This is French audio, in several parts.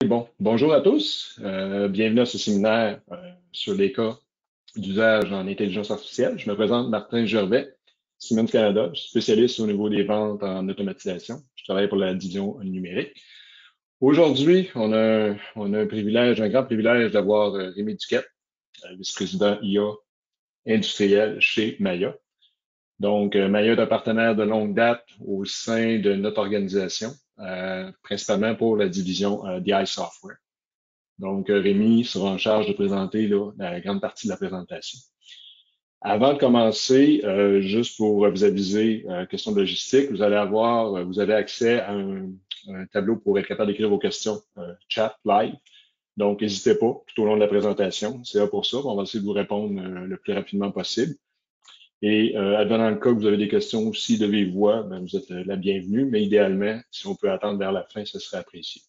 Bonjour à tous. Bienvenue à ce séminaire sur les cas d'usage en intelligence artificielle. Je me présente Martin Gervais, Siemens Canada. Je suis spécialiste au niveau des ventes en automatisation. Je travaille pour la division numérique. Aujourd'hui, on a un grand privilège d'avoir Rémi Duquette, vice-président IA industriel chez Maya. Donc, Maya est un partenaire de longue date au sein de notre organisation, principalement pour la division DI Software. Donc, Rémi sera en charge de présenter la grande partie de la présentation. Avant de commencer, juste pour vous aviser, question de logistique, vous avez accès à un tableau pour être capable d'écrire vos questions chat live. Donc, n'hésitez pas tout au long de la présentation. C'est là pour ça. On va essayer de vous répondre le plus rapidement possible. Et advenant le cas que vous avez des questions aussi de vive voix, vous êtes la bienvenue, mais idéalement, si on peut attendre vers la fin, ce serait apprécié.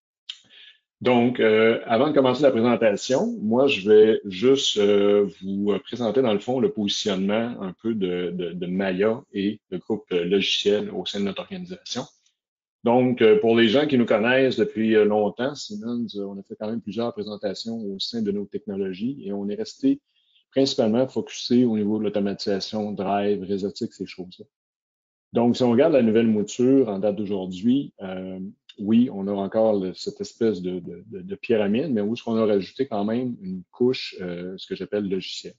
Donc, avant de commencer la présentation, moi, je vais juste vous présenter, dans le fond, le positionnement un peu de Maya et le groupe logiciel au sein de notre organisation. Donc, pour les gens qui nous connaissent depuis longtemps, Siemens, on a fait quand même plusieurs présentations au sein de nos technologies et on est resté principalement focusé au niveau de l'automatisation, drive, réseautique, ces choses-là. Donc, si on regarde la nouvelle mouture en date d'aujourd'hui, oui, on a encore cette espèce de pyramide, mais où est-ce qu'on a rajouté quand même une couche, ce que j'appelle logiciel.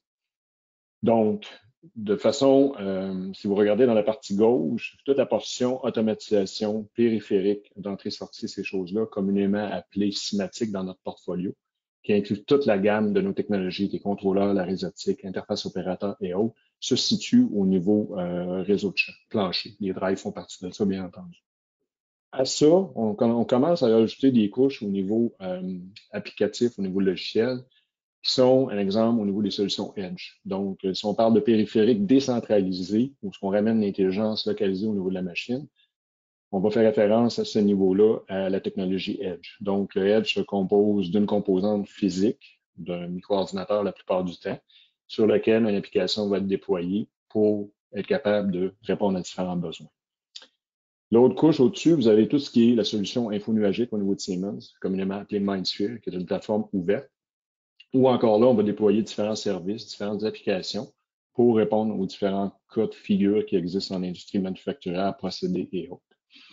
Donc, de façon, si vous regardez dans la partie gauche, toute la portion automatisation, périphérique, d'entrée-sortie, ces choses-là, communément appelées cinématiques dans notre portfolio, qui inclut toute la gamme de nos technologies, les contrôleurs, la réseautique, interface opérateur et autres, se situe au niveau réseau de plancher. Les drives font partie de ça, bien entendu. À ça, on commence à rajouter des couches au niveau applicatif, au niveau logiciel, qui sont, un exemple, au niveau des solutions Edge. Donc, si on parle de périphériques décentralisés, ou ce qu'on ramène l'intelligence localisée au niveau de la machine, on va faire référence à ce niveau-là à la technologie Edge. Donc, le Edge se compose d'une composante physique, d'un micro-ordinateur la plupart du temps, sur lequel une application va être déployée pour être capable de répondre à différents besoins. L'autre couche au-dessus, vous avez tout ce qui est la solution infonuagique au niveau de Siemens, communément appelée MindSphere, qui est une plateforme ouverte, où encore là, on va déployer différents services, différentes applications pour répondre aux différents cas de figure qui existent en industrie manufacturière, procédés et autres.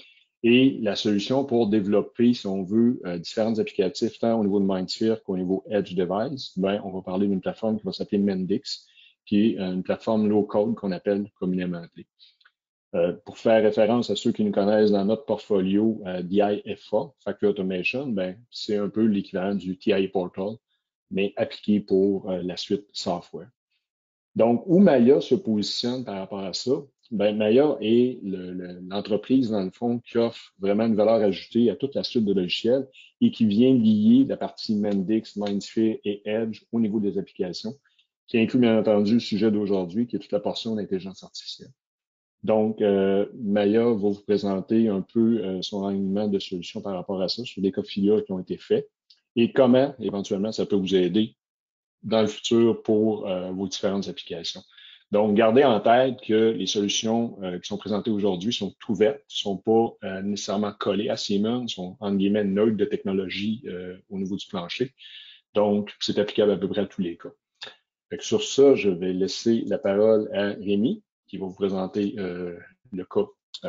Et la solution pour développer, si on veut, différents applicatifs, tant au niveau de MindSphere qu'au niveau Edge Device, on va parler d'une plateforme qui va s'appeler Mendix, qui est une plateforme low-code qu'on appelle communément appelée. Pour faire référence à ceux qui nous connaissent dans notre portfolio DI-FA, Factory Automation, c'est un peu l'équivalent du TI Portal, mais appliqué pour la suite software. Donc, où Maya se positionne par rapport à ça? Maya est l'entreprise, dans le fond, qui offre vraiment une valeur ajoutée à toute la suite de logiciels et qui vient lier la partie Mendix, MindSphere et Edge au niveau des applications, qui inclut bien entendu le sujet d'aujourd'hui, qui est toute la portion d'intelligence artificielle. Donc, Maya va vous présenter un peu son alignement de solutions par rapport à ça, sur des cas de figure qui ont été faits et comment, éventuellement, ça peut vous aider dans le futur pour vos différentes applications. Donc, gardez en tête que les solutions qui sont présentées aujourd'hui sont ouvertes, ne sont pas nécessairement collées à Siemens, sont en guillemets neutres de technologie au niveau du plancher. Donc, c'est applicable à peu près à tous les cas. Fait que sur ça, je vais laisser la parole à Rémi, qui va vous présenter le cas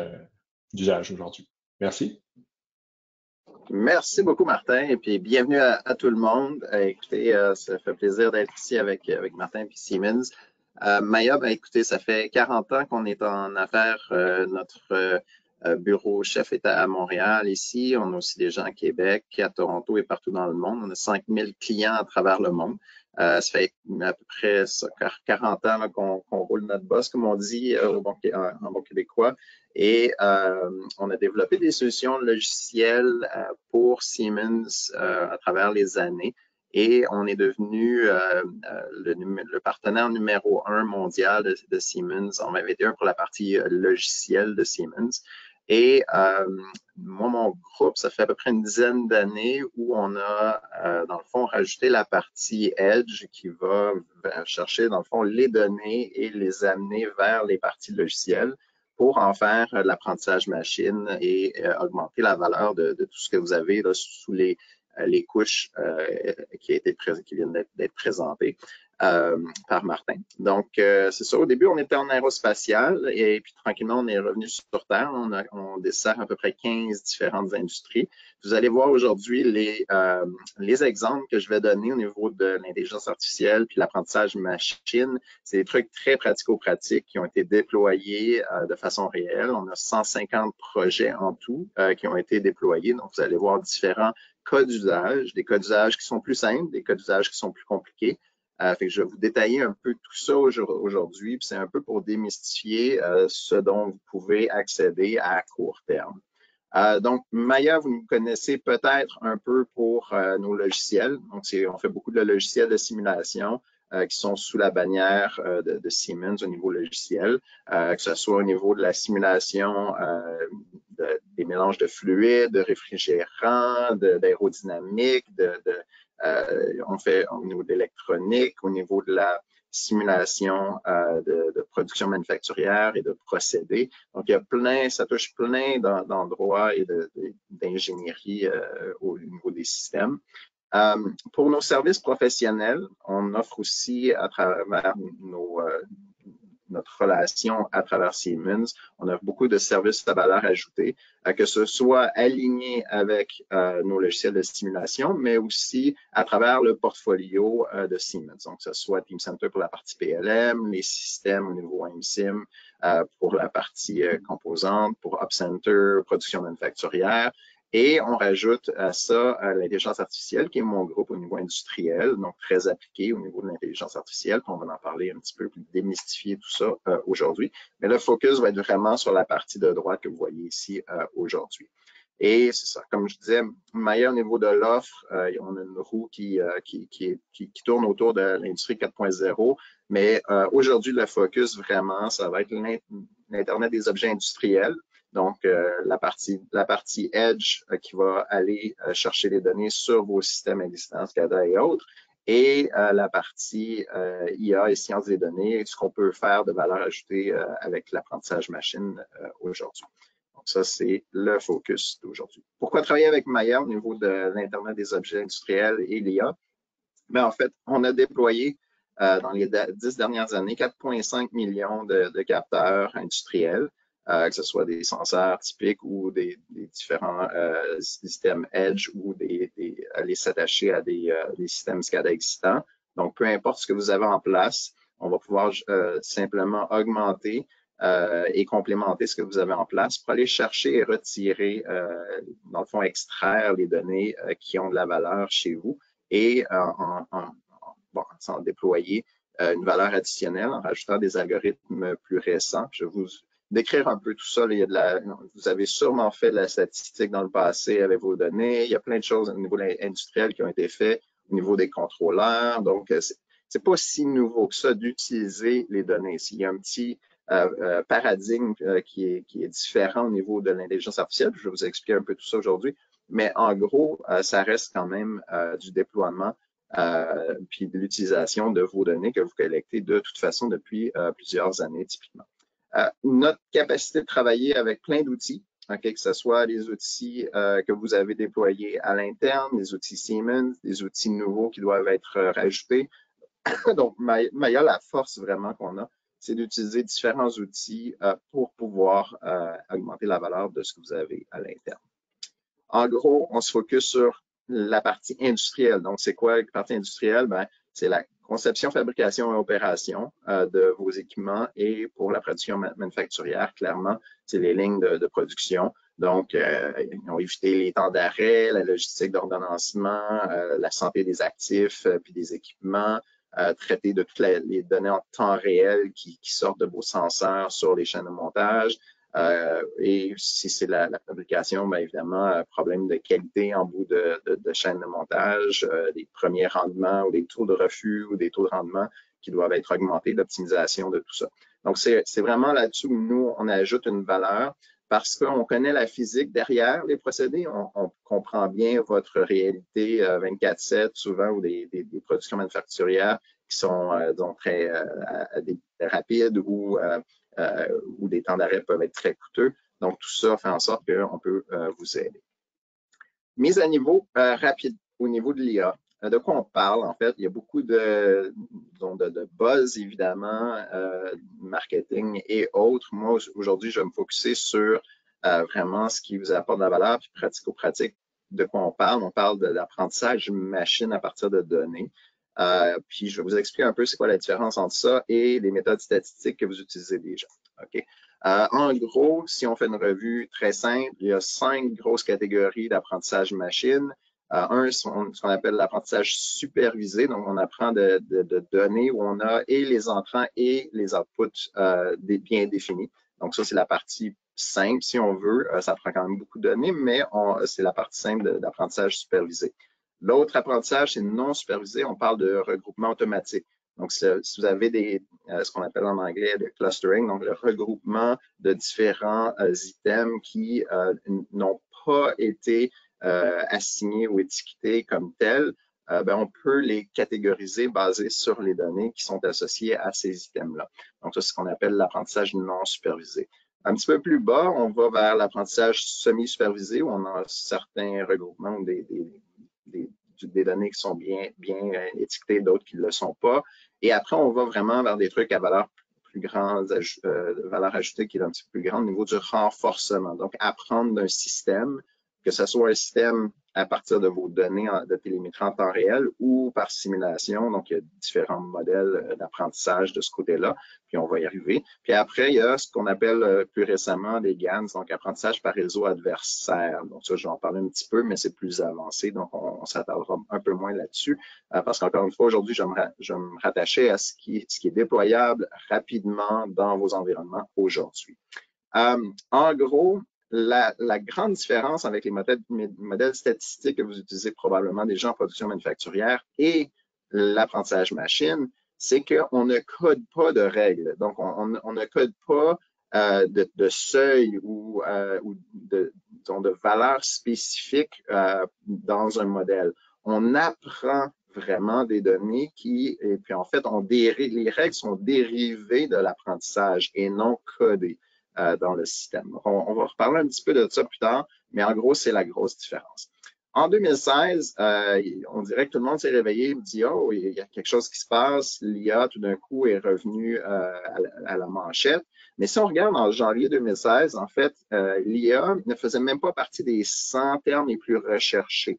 d'usage aujourd'hui. Merci. Merci beaucoup, Martin, et puis bienvenue à tout le monde. Écoutez, ça fait plaisir d'être ici avec Martin et Siemens. Maya, écoutez, ça fait 40 ans qu'on est en affaires. Notre bureau chef est à Montréal ici. On a aussi des gens à Québec, à Toronto et partout dans le monde. On a 5000 clients à travers le monde. Ça fait à peu près 40 ans qu'on roule notre boss, comme on dit en bon québécois. Et on a développé des solutions logicielles pour Siemens à travers les années. Et on est devenu le partenaire numéro 1 mondial de Siemens en 2021 pour la partie logicielle de Siemens. Et moi, mon groupe, ça fait à peu près une dizaine d'années où on a, dans le fond, rajouté la partie Edge qui va chercher, dans le fond, les données et les amener vers les parties logicielles pour en faire de l'apprentissage machine et augmenter la valeur de tout ce que vous avez là, sous les les couches qui viennent d'être présentées par Martin. Donc, c'est ça. Au début, on était en aérospatial et puis tranquillement, on est revenu sur Terre. On dessert à peu près 15 différentes industries. Vous allez voir aujourd'hui les exemples que je vais donner au niveau de l'intelligence artificielle puis l'apprentissage machine. C'est des trucs très pratico-pratiques qui ont été déployés de façon réelle. On a 150 projets en tout qui ont été déployés. Donc, vous allez voir différents cas d'usage, des cas d'usage qui sont plus simples, des cas d'usage qui sont plus compliqués. Fait que je vais vous détailler un peu tout ça aujourd'hui, puis c'est un peu pour démystifier ce dont vous pouvez accéder à court terme. Donc, Maya, vous nous connaissez peut-être un peu pour nos logiciels. Donc, on fait beaucoup de logiciels de simulation qui sont sous la bannière de Siemens au niveau logiciel, que ce soit au niveau de la simulation des mélanges de fluides, de réfrigérants, d'aérodynamique, on fait au niveau de l'électronique, au niveau de la simulation de production manufacturière et de procédés. Donc, ça touche plein d'endroits et d'ingénierie au niveau des systèmes. Pour nos services professionnels, on offre aussi à travers notre relation à travers Siemens, on offre beaucoup de services à valeur ajoutée, que ce soit aligné avec nos logiciels de simulation, mais aussi à travers le portfolio de Siemens. Donc, que ce soit Teamcenter pour la partie PLM, les systèmes au niveau AIMSIM pour la partie composante, pour UpCenter, production manufacturière. Et on rajoute à ça l'intelligence artificielle, qui est mon groupe au niveau industriel, donc très appliqué au niveau de l'intelligence artificielle. On va en parler un petit peu, puis démystifier tout ça aujourd'hui. Mais le focus va être vraiment sur la partie de droite que vous voyez ici aujourd'hui. Et c'est ça, comme je disais, Maya, au niveau de l'offre, on a une roue qui tourne autour de l'industrie 4.0, mais aujourd'hui, le focus vraiment, ça va être l'Internet des objets industriels. Donc, la partie Edge qui va aller chercher les données sur vos systèmes existants, SCADA et autres, et la partie IA et sciences des données, ce qu'on peut faire de valeur ajoutée avec l'apprentissage machine aujourd'hui. Donc, ça, c'est le focus d'aujourd'hui. Pourquoi travailler avec Maya au niveau de l'Internet des objets industriels et l'IA? Ben, en fait, on a déployé dans les 10 dernières années 4,5 millions de capteurs industriels. Que ce soit des senseurs typiques ou des différents systèmes Edge ou aller s'attacher à des systèmes SCADA existants. Donc, peu importe ce que vous avez en place, on va pouvoir simplement augmenter et complémenter ce que vous avez en place pour aller chercher et retirer, dans le fond, extraire les données qui ont de la valeur chez vous et sans déployer une valeur additionnelle en rajoutant des algorithmes plus récents. Je vais vous décrire un peu tout ça. Vous avez sûrement fait de la statistique dans le passé avec vos données. Il y a plein de choses au niveau industriel qui ont été faites au niveau des contrôleurs. Donc, c'est pas si nouveau que ça d'utiliser les données. Il y a un petit paradigme qui est différent au niveau de l'intelligence artificielle. Je vais vous expliquer un peu tout ça aujourd'hui. Mais en gros, ça reste quand même du déploiement puis de l'utilisation de vos données que vous collectez de toute façon depuis plusieurs années typiquement. Notre capacité de travailler avec plein d'outils, que ce soit les outils que vous avez déployés à l'interne, les outils Siemens, des outils nouveaux qui doivent être rajoutés. Donc, Maya, la force vraiment qu'on a, c'est d'utiliser différents outils pour pouvoir augmenter la valeur de ce que vous avez à l'interne. En gros, on se focus sur la partie industrielle. Donc, c'est quoi la partie industrielle? Ben, c'est la conception, fabrication et opération de vos équipements et pour la production manufacturière, clairement, c'est les lignes de production. Donc, ils ont évité les temps d'arrêt, la logistique d'ordonnancement, la santé des actifs puis des équipements, traiter de toutes les données en temps réel qui sortent de vos senseurs sur les chaînes de montage. Et si c'est la fabrication, bien évidemment, problème de qualité en bout de chaîne de montage, des premiers rendements ou des taux de refus ou des taux de rendement qui doivent être augmentés, l'optimisation de tout ça. Donc, c'est vraiment là-dessus où nous, on ajoute une valeur parce qu'on connaît la physique derrière les procédés, on comprend bien votre réalité 24/7 souvent ou des productions manufacturières qui sont donc très rapides ou des temps d'arrêt peuvent être très coûteux. Donc, tout ça fait en sorte qu'on peut vous aider. Mise à niveau rapide au niveau de l'IA. De quoi on parle, en fait? Il y a beaucoup de buzz, évidemment, marketing et autres. Moi, aujourd'hui, je vais me focuser sur vraiment ce qui vous apporte de la valeur, puis pratico-pratique. De quoi on parle? On parle de l'apprentissage machine à partir de données. Puis, je vais vous expliquer un peu c'est quoi la différence entre ça et les méthodes statistiques que vous utilisez déjà. OK? En gros, si on fait une revue très simple, il y a 5 grosses catégories d'apprentissage machine. Ce qu'on appelle l'apprentissage supervisé. Donc, on apprend de données où on a et les entrants et les outputs bien définis. Donc, ça, c'est la partie simple, si on veut. Ça prend quand même beaucoup de données, mais c'est la partie simple d'apprentissage supervisé. L'autre apprentissage, c'est non supervisé. On parle de regroupement automatique. Donc, si vous avez ce qu'on appelle en anglais le clustering, donc le regroupement de différents items qui n'ont pas été assignés ou étiquetés comme tels, on peut les catégoriser basés sur les données qui sont associées à ces items-là. Donc, ça, c'est ce qu'on appelle l'apprentissage non supervisé. Un petit peu plus bas, on va vers l'apprentissage semi-supervisé où on a certains regroupements ou des données qui sont bien étiquetées, d'autres qui ne le sont pas. Et après, on va vraiment vers des trucs à valeur plus grande, valeur ajoutée qui est un petit peu plus grande au niveau du renforcement. Donc, apprendre d'un système, que ce soit un système à partir de vos données de télémétrie en temps réel ou par simulation. Donc, il y a différents modèles d'apprentissage de ce côté-là, puis on va y arriver. Puis après, il y a ce qu'on appelle plus récemment des GANs, donc apprentissage par réseau adversaire. Donc ça, je vais en parler un petit peu, mais c'est plus avancé, donc on s'attardera un peu moins là-dessus, parce qu'encore une fois, aujourd'hui, je vais me rattacher à ce qui est déployable rapidement dans vos environnements aujourd'hui. En gros, la grande différence avec les modèles statistiques que vous utilisez probablement déjà en production manufacturière et l'apprentissage machine, c'est qu'on ne code pas de règles. Donc, on ne code pas de seuil ou de valeurs spécifiques dans un modèle. On apprend vraiment des données et puis en fait, les règles sont dérivées de l'apprentissage et non codées dans le système. On va reparler un petit peu de ça plus tard, mais en gros, c'est la grosse différence. En 2016, on dirait que tout le monde s'est réveillé et me dit « Oh, il y a quelque chose qui se passe, l'IA tout d'un coup est revenu à la manchette ». Mais si on regarde en janvier 2016, en fait, l'IA ne faisait même pas partie des 100 termes les plus recherchés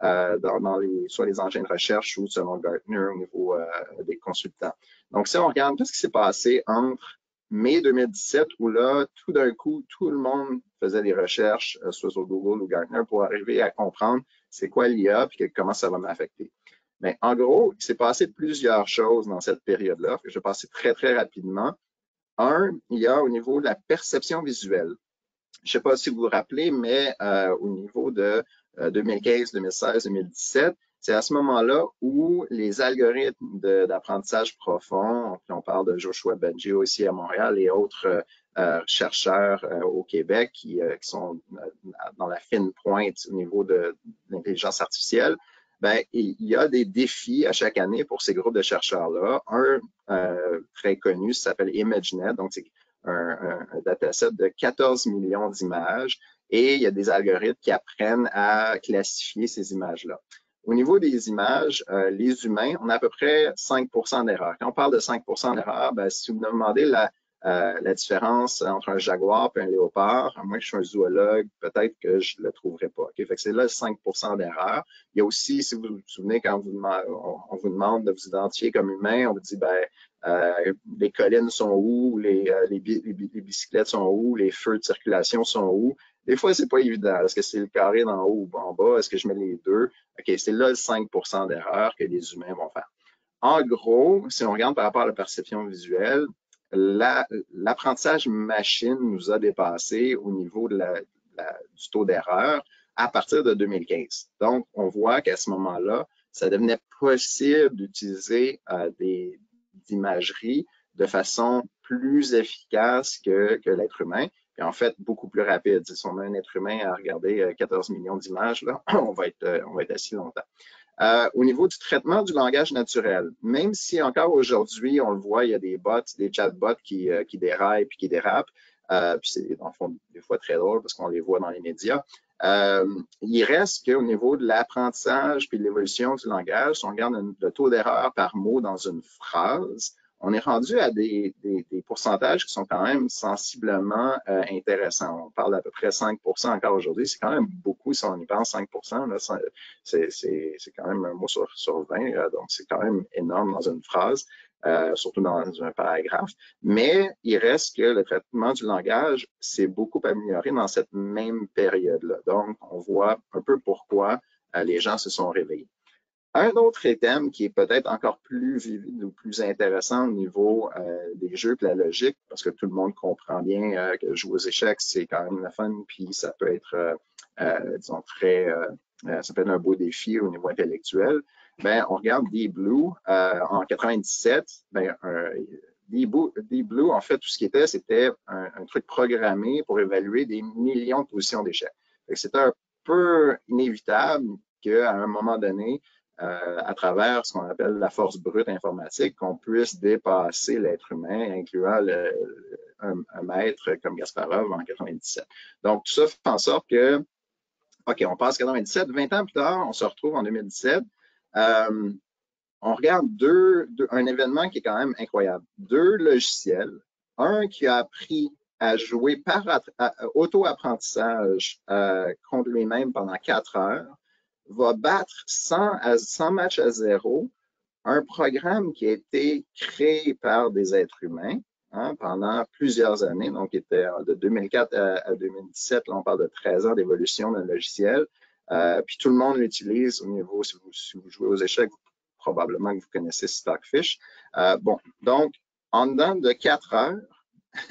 sur les engins de recherche ou selon Gartner au niveau des consultants. Donc, si on regarde tout ce qui s'est passé entre mai 2017, où là, tout d'un coup, tout le monde faisait des recherches, soit sur Google ou Gartner, pour arriver à comprendre c'est quoi l'IA et comment ça va m'affecter. Mais en gros, il s'est passé plusieurs choses dans cette période-là, que je vais passer très, très rapidement. Il y a au niveau de la perception visuelle. Je ne sais pas si vous vous rappelez, mais au niveau de 2015, 2016, 2017, c'est à ce moment-là où les algorithmes d'apprentissage profond, on parle de Joshua Bengio ici à Montréal et autres chercheurs au Québec qui sont dans la fine pointe au niveau de l'intelligence artificielle, il y a des défis à chaque année pour ces groupes de chercheurs-là. Un très connu s'appelle ImageNet, donc c'est un dataset de 14 millions d'images et il y a des algorithmes qui apprennent à classifier ces images-là. Au niveau des images, les humains, on a à peu près 5% d'erreur. Quand on parle de 5% d'erreur, si vous me demandez la différence entre un jaguar et un léopard, à moins que je sois un zoologue, peut-être que je ne le trouverai pas. Okay? Fait que c'est là 5% d'erreur. Il y a aussi, si vous vous souvenez, quand on vous demande de vous identifier comme humain, on vous dit, les collines sont où, les bicyclettes sont où, les feux de circulation sont où. Des fois, c'est pas évident. Est-ce que c'est le carré d'en haut ou en bas? Est-ce que je mets les deux? OK, c'est là le 5% d'erreur que les humains vont faire. En gros, si on regarde par rapport à la perception visuelle, l'apprentissage machine nous a dépassé au niveau du taux d'erreur à partir de 2015. Donc, on voit qu'à ce moment-là, ça devenait possible d'utiliser des imageries de façon plus efficace que l'être humain. Et en fait, beaucoup plus rapide. Si on a un être humain à regarder 14 millions d'images, là, on va être assis longtemps. Au niveau du traitement du langage naturel, même si encore aujourd'hui, on le voit, il y a des bots, des chatbots qui déraillent puis qui dérapent, puis c'est en fond des fois très drôle parce qu'on les voit dans les médias. Il reste qu'au niveau de l'apprentissage puis de l'évolution du langage, si on regarde le taux d'erreur par mot dans une phrase, on est rendu à des pourcentages qui sont quand même sensiblement intéressants. On parle d'à peu près 5 encore aujourd'hui. C'est quand même beaucoup si on y pense, 5 là, c'est quand même un mot sur 20, donc c'est quand même énorme dans une phrase, surtout dans un paragraphe. Mais il reste que le traitement du langage s'est beaucoup amélioré dans cette même période-là. Donc, on voit un peu pourquoi les gens se sont réveillés. Un autre thème qui est peut-être encore plus vivide ou plus intéressant au niveau des jeux et de la logique, parce que tout le monde comprend bien que jouer aux échecs, c'est quand même le fun, puis ça peut être, disons, ça peut être un beau défi au niveau intellectuel. Ben, on regarde Deep Blue en 97. Ben, Deep Blue, en fait, tout ce qui était, c'était un truc programmé pour évaluer des millions de positions d'échecs. C'était un peu inévitable qu'à un moment donné, à travers ce qu'on appelle la force brute informatique, qu'on puisse dépasser l'être humain, incluant un maître comme Kasparov en 97. Donc, tout ça fait en sorte que, OK, on passe 97, 20 ans plus tard, on se retrouve en 2017. On regarde un événement qui est quand même incroyable. 2 logiciels, un qui a appris à jouer par auto-apprentissage contre lui-même pendant 4 heures, va battre 100 matchs à 0 un programme qui a été créé par des êtres humains pendant plusieurs années, donc qui était de 2004 à 2017, là on parle de 13 ans d'évolution d'un logiciel, puis tout le monde l'utilise au niveau, si vous jouez aux échecs, probablement que vous connaissez Stockfish. Bon, donc en dedans de 4 heures,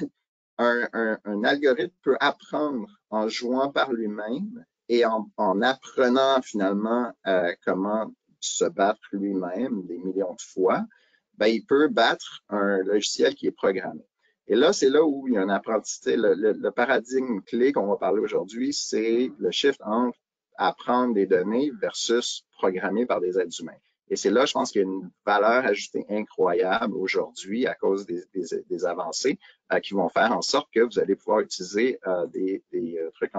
un algorithme peut apprendre en jouant par lui-même et en apprenant finalement comment se battre lui-même des millions de fois, ben, il peut battre un logiciel qui est programmé. Et là, c'est là où il y a un apprentissage. Le paradigme clé qu'on va parler aujourd'hui, c'est le shift entre apprendre des données versus programmer par des êtres humains. Et c'est là, je pense qu'il y a une valeur ajoutée incroyable aujourd'hui à cause des avancées qui vont faire en sorte que vous allez pouvoir utiliser des trucs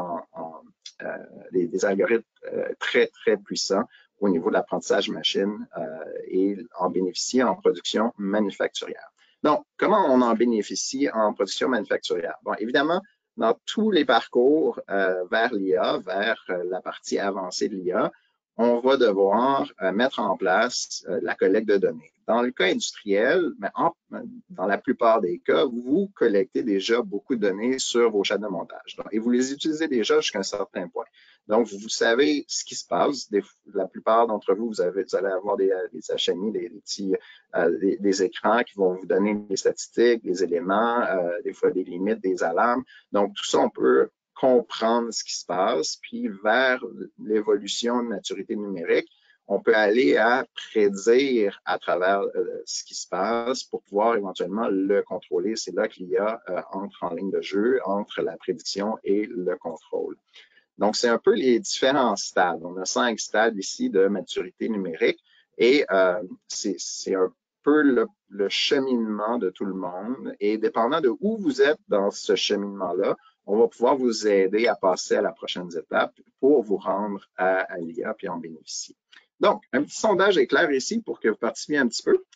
des algorithmes très, très puissants au niveau de l'apprentissage machine et en bénéficier en production manufacturière. Donc, comment on en bénéficie en production manufacturière? Bon, évidemment, dans tous les parcours vers l'IA, vers la partie avancée de l'IA, on va devoir mettre en place la collecte de données. Dans le cas industriel, dans la plupart des cas, vous collectez déjà beaucoup de données sur vos chaînes de montage. Donc, et vous les utilisez déjà jusqu'à un certain point. Donc, vous savez ce qui se passe. La plupart d'entre vous, vous allez avoir des HMI, des écrans qui vont vous donner des statistiques, des éléments, des fois des limites, des alarmes. Donc, tout ça, on peut comprendre ce qui se passe, puis vers l'évolution de maturité numérique, on peut aller à prédire à travers ce qui se passe pour pouvoir éventuellement le contrôler. C'est là que l'IA entre en ligne de jeu, entre la prédiction et le contrôle. Donc, c'est un peu les différents stades. On a 5 stades ici de maturité numérique et c'est un peu le cheminement de tout le monde. Et dépendant de où vous êtes dans ce cheminement-là, on va pouvoir vous aider à passer à la prochaine étape pour vous rendre à l'IA puis en bénéficier. Donc, un petit sondage éclair ici pour que vous participiez un petit peu.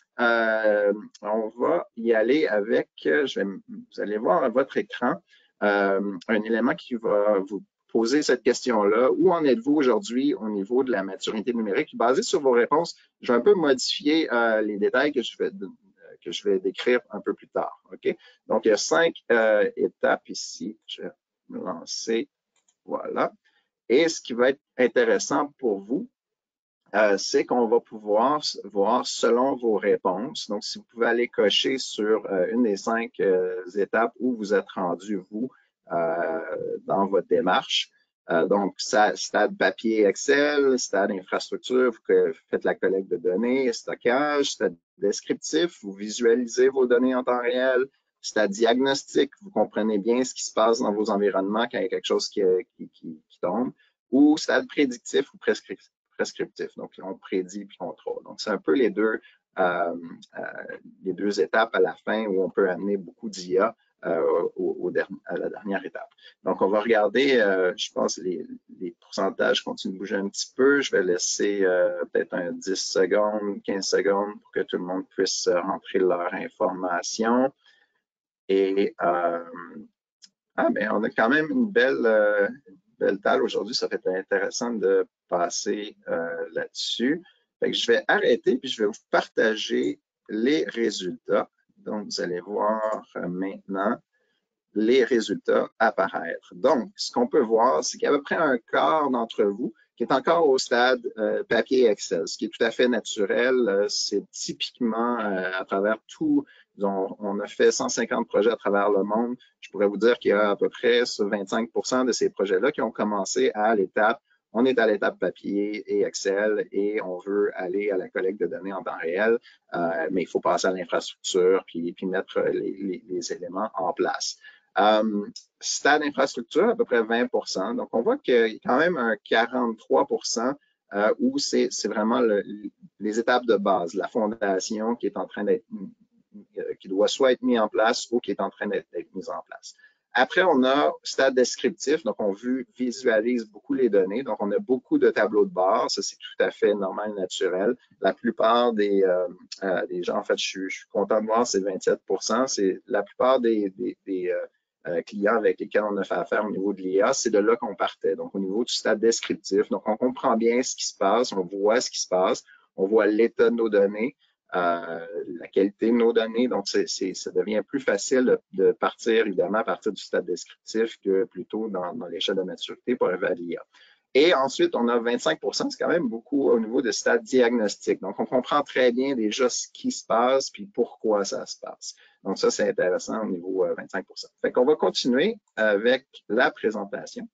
On va y aller avec, vous allez voir à votre écran, un élément qui va vous poser cette question-là. Où en êtes-vous aujourd'hui au niveau de la maturité numérique? Basé sur vos réponses, je vais un peu modifier les détails que je vais décrire un peu plus tard. OK? Donc, il y a 5 étapes ici. Je vais me lancer. Voilà. Et ce qui va être intéressant pour vous, c'est qu'on va pouvoir voir selon vos réponses. Donc, si vous pouvez aller cocher sur une des 5 étapes où vous êtes rendu, vous, dans votre démarche. Donc, stade papier Excel, stade infrastructure, vous faites la collecte de données, stockage, stade descriptif, vous visualisez vos données en temps réel, stade diagnostic, vous comprenez bien ce qui se passe dans vos environnements quand il y a quelque chose qui tombe, ou stade prédictif ou prescriptif. Donc, on prédit puis contrôle. Donc, c'est un peu les deux étapes à la fin où on peut amener beaucoup d'IA à la dernière étape. Donc, on va regarder, je pense, les pourcentages continuent de bouger un petit peu. Je vais laisser peut-être un 10 secondes, 15 secondes pour que tout le monde puisse rentrer leur information. Et ben, on a quand même une belle table aujourd'hui. Ça fait intéressant de passer là-dessus. Je vais arrêter puis je vais vous partager les résultats. Donc, vous allez voir maintenant les résultats apparaître. Donc, ce qu'on peut voir, c'est qu'il y a à peu près un quart d'entre vous qui est encore au stade papier Excel, ce qui est tout à fait naturel. C'est typiquement à travers tout, on a fait 150 projets à travers le monde. Je pourrais vous dire qu'il y a à peu près 25% de ces projets-là qui ont commencé à l'étape. On est à l'étape papier et Excel et on veut aller à la collecte de données en temps réel, mais il faut passer à l'infrastructure puis mettre les éléments en place. Stade infrastructure, à peu près 20%. Donc, on voit qu'il y a quand même un 43% où c'est vraiment les étapes de base, la fondation qui est en train d'être, qui doit soit être mise en place ou qui est en train d'être mise en place. Après, on a stade descriptif, donc on visualise beaucoup les données, donc on a beaucoup de tableaux de bord, ça c'est tout à fait normal, naturel. La plupart des gens, en fait, je suis content de voir, c'est 27%, c'est la plupart des clients avec lesquels on a fait affaire au niveau de l'IA, c'est de là qu'on partait, donc au niveau du stade descriptif. Donc, on comprend bien ce qui se passe, on voit ce qui se passe, on voit l'état de nos données, la qualité de nos données. Donc, ça devient plus facile de partir, évidemment, à partir du stade descriptif que plutôt dans l'échelle de maturité pour évaluer. Et ensuite, on a 25%, c'est quand même beaucoup au niveau de stade diagnostic. Donc, on comprend très bien déjà ce qui se passe puis pourquoi ça se passe. Donc, ça, c'est intéressant au niveau 25%. Fait qu'on va continuer avec la présentation.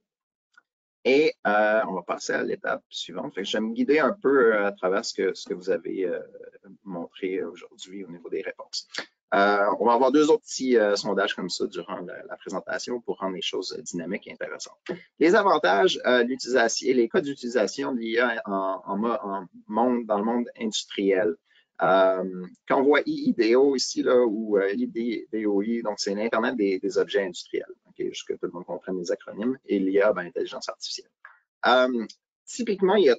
Et on va passer à l'étape suivante. Fait que je vais me guider un peu à travers ce que vous avez montré aujourd'hui au niveau des réponses. On va avoir deux autres petits sondages comme ça durant la présentation pour rendre les choses dynamiques et intéressantes. Les avantages d'utilisation et les cas d'utilisation de l'IA dans le monde industriel. Quand on voit IIDO ici, là, ou IDOI, donc c'est l'Internet des objets industriels. Okay, juste que tout le monde comprenne les acronymes. Et l'IA, ben, intelligence artificielle. Typiquement, il y a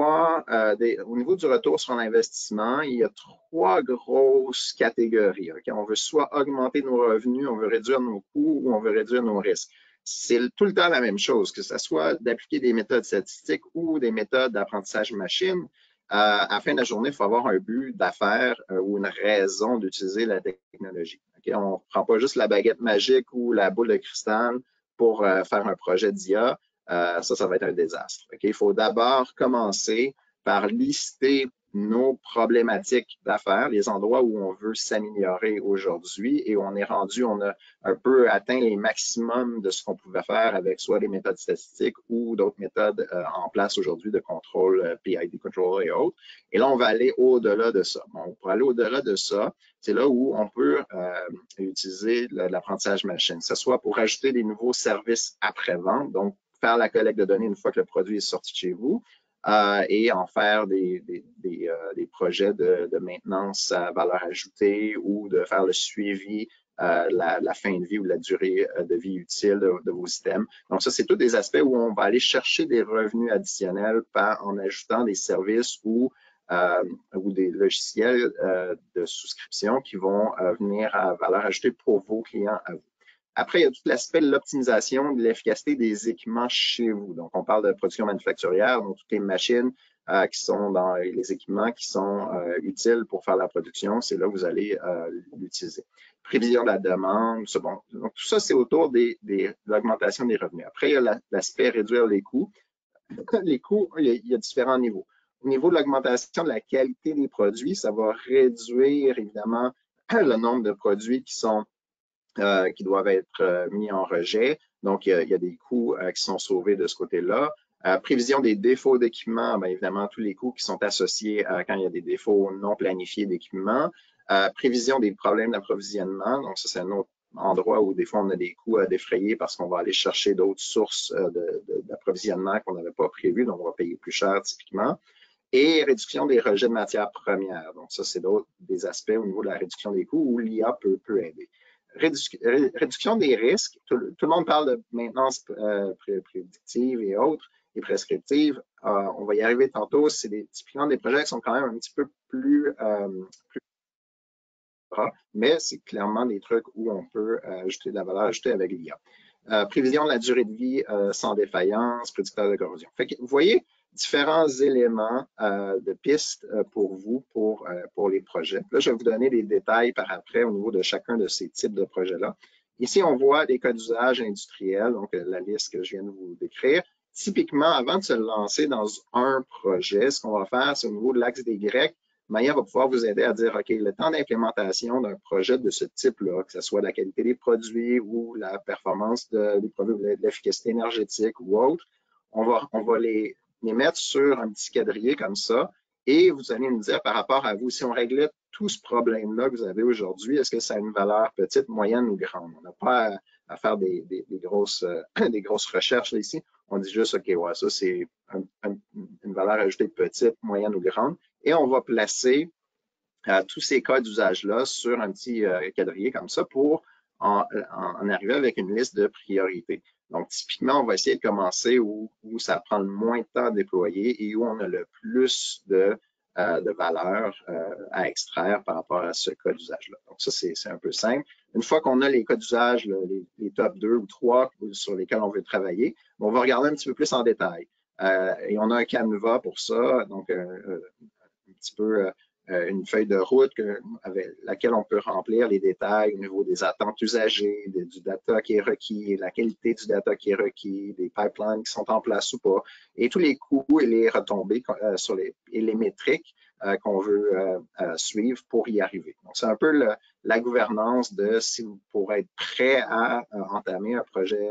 au niveau du retour sur l'investissement, il y a trois grosses catégories. Okay? On veut soit augmenter nos revenus, on veut réduire nos coûts ou on veut réduire nos risques. C'est tout le temps la même chose, que ce soit d'appliquer des méthodes statistiques ou des méthodes d'apprentissage machine. À la fin de la journée, il faut avoir un but d'affaires ou une raison d'utiliser la technologie. Okay? On ne prend pas juste la baguette magique ou la boule de cristal pour faire un projet d'IA. Ça va être un désastre. Okay? Il faut d'abord commencer par lister nos problématiques d'affaires, les endroits où on veut s'améliorer aujourd'hui et où on est rendu, on a un peu atteint les maximums de ce qu'on pouvait faire avec soit les méthodes statistiques ou d'autres méthodes en place aujourd'hui de contrôle, PID control et autres. Et là, on va aller au-delà de ça. Bon, pour aller au-delà de ça, c'est là où on peut utiliser l'apprentissage machine, que ce soit pour ajouter des nouveaux services après-vente, donc faire la collecte de données une fois que le produit est sorti de chez vous et en faire des projets de maintenance à valeur ajoutée ou de faire le suivi, la fin de vie ou la durée de vie utile de vos systèmes. Donc, ça, c'est tous des aspects où on va aller chercher des revenus additionnels en ajoutant des services ou des logiciels de souscription qui vont venir à valeur ajoutée pour vos clients à vous. Après, il y a tout l'aspect de l'optimisation de l'efficacité des équipements chez vous. Donc, on parle de production manufacturière, donc toutes les machines qui sont dans les équipements qui sont utiles pour faire la production, c'est là où vous allez l'utiliser. Prévision de la demande, c'est bon. Donc, tout ça, c'est autour de l'augmentation des revenus. Après, il y a l'aspect réduire les coûts. Les coûts, il y a différents niveaux. Au niveau de l'augmentation de la qualité des produits, ça va réduire évidemment le nombre de produits qui doivent être mis en rejet. Donc, il y a des coûts qui sont sauvés de ce côté-là. Prévision des défauts d'équipement, bien évidemment, tous les coûts qui sont associés quand il y a des défauts non planifiés d'équipement. Prévision des problèmes d'approvisionnement. Donc, ça, c'est un autre endroit où des fois, on a des coûts à défrayer parce qu'on va aller chercher d'autres sources d'approvisionnement qu'on n'avait pas prévues. Donc, on va payer plus cher typiquement. Et réduction des rejets de matières premières. Donc, ça, c'est des aspects au niveau de la réduction des coûts où l'IA peut aider. réduction des risques. Tout le monde parle de maintenance prédictive et autres, et prescriptive. On va y arriver tantôt. C'est typiquement des projets qui sont quand même un petit peu plus mais c'est clairement des trucs où on peut ajouter de la valeur ajoutée avec l'IA. Prévision de la durée de vie sans défaillance, prédicteur de corrosion. Fait que vous voyez différents éléments de pistes pour vous, pour les projets. Là, je vais vous donner des détails par après au niveau de chacun de ces types de projets-là. Ici, on voit des cas d'usage industriels, donc la liste que je viens de vous décrire. Typiquement, avant de se lancer dans un projet, ce qu'on va faire, c'est au niveau de l'axe des Grecs, Maya va pouvoir vous aider à dire, OK, le temps d'implémentation d'un projet de ce type-là, que ce soit la qualité des produits ou la performance des produits, de l'efficacité énergétique ou autre, on va les mettre sur un petit quadrillé comme ça et vous allez nous dire par rapport à vous, si on réglait tout ce problème-là que vous avez aujourd'hui, est-ce que ça a une valeur petite, moyenne ou grande? On n'a pas à faire des grosses recherches là, ici. On dit juste, OK, ouais, ça c'est une valeur ajoutée petite, moyenne ou grande. Et on va placer tous ces cas d'usage-là sur un petit quadrillé comme ça pour en arriver avec une liste de priorités. Donc, typiquement, on va essayer de commencer où ça prend le moins de temps à déployer et où on a le plus de valeur à extraire par rapport à ce cas d'usage-là. Donc, ça, c'est un peu simple. Une fois qu'on a les cas d'usage, les top 2 ou 3 sur lesquels on veut travailler, on va regarder un petit peu plus en détail. Et on a un canevas pour ça, donc un petit peu une feuille de route avec laquelle on peut remplir les détails au niveau des attentes usagées, du data qui est requis, la qualité du data qui est requis, des pipelines qui sont en place ou pas, et tous les coûts et les retombées et les métriques qu'on veut suivre pour y arriver. Donc, c'est un peu la gouvernance de si vous pourrez être prêt à entamer un projet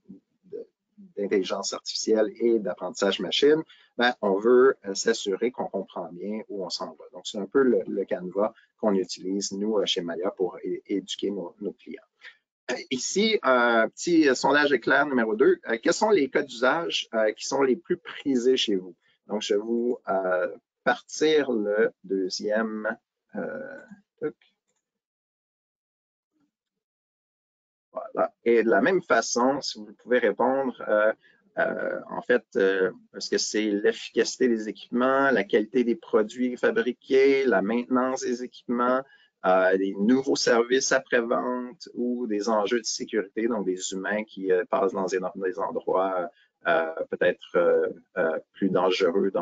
d'intelligence artificielle et d'apprentissage machine, ben, on veut s'assurer qu'on comprend bien où on s'en va. Donc, c'est un peu le canevas qu'on utilise, nous, chez Maya, pour éduquer nos clients. Ici, un petit sondage éclair numéro 2. Quels sont les cas d'usage qui sont les plus prisés chez vous? Donc, je vais vous partir le deuxième. Voilà. Et de la même façon, si vous pouvez répondre, en fait, est-ce que c'est l'efficacité des équipements, la qualité des produits fabriqués, la maintenance des équipements, des nouveaux services après-vente ou des enjeux de sécurité, donc des humains qui passent dans des endroits peut-être plus dangereux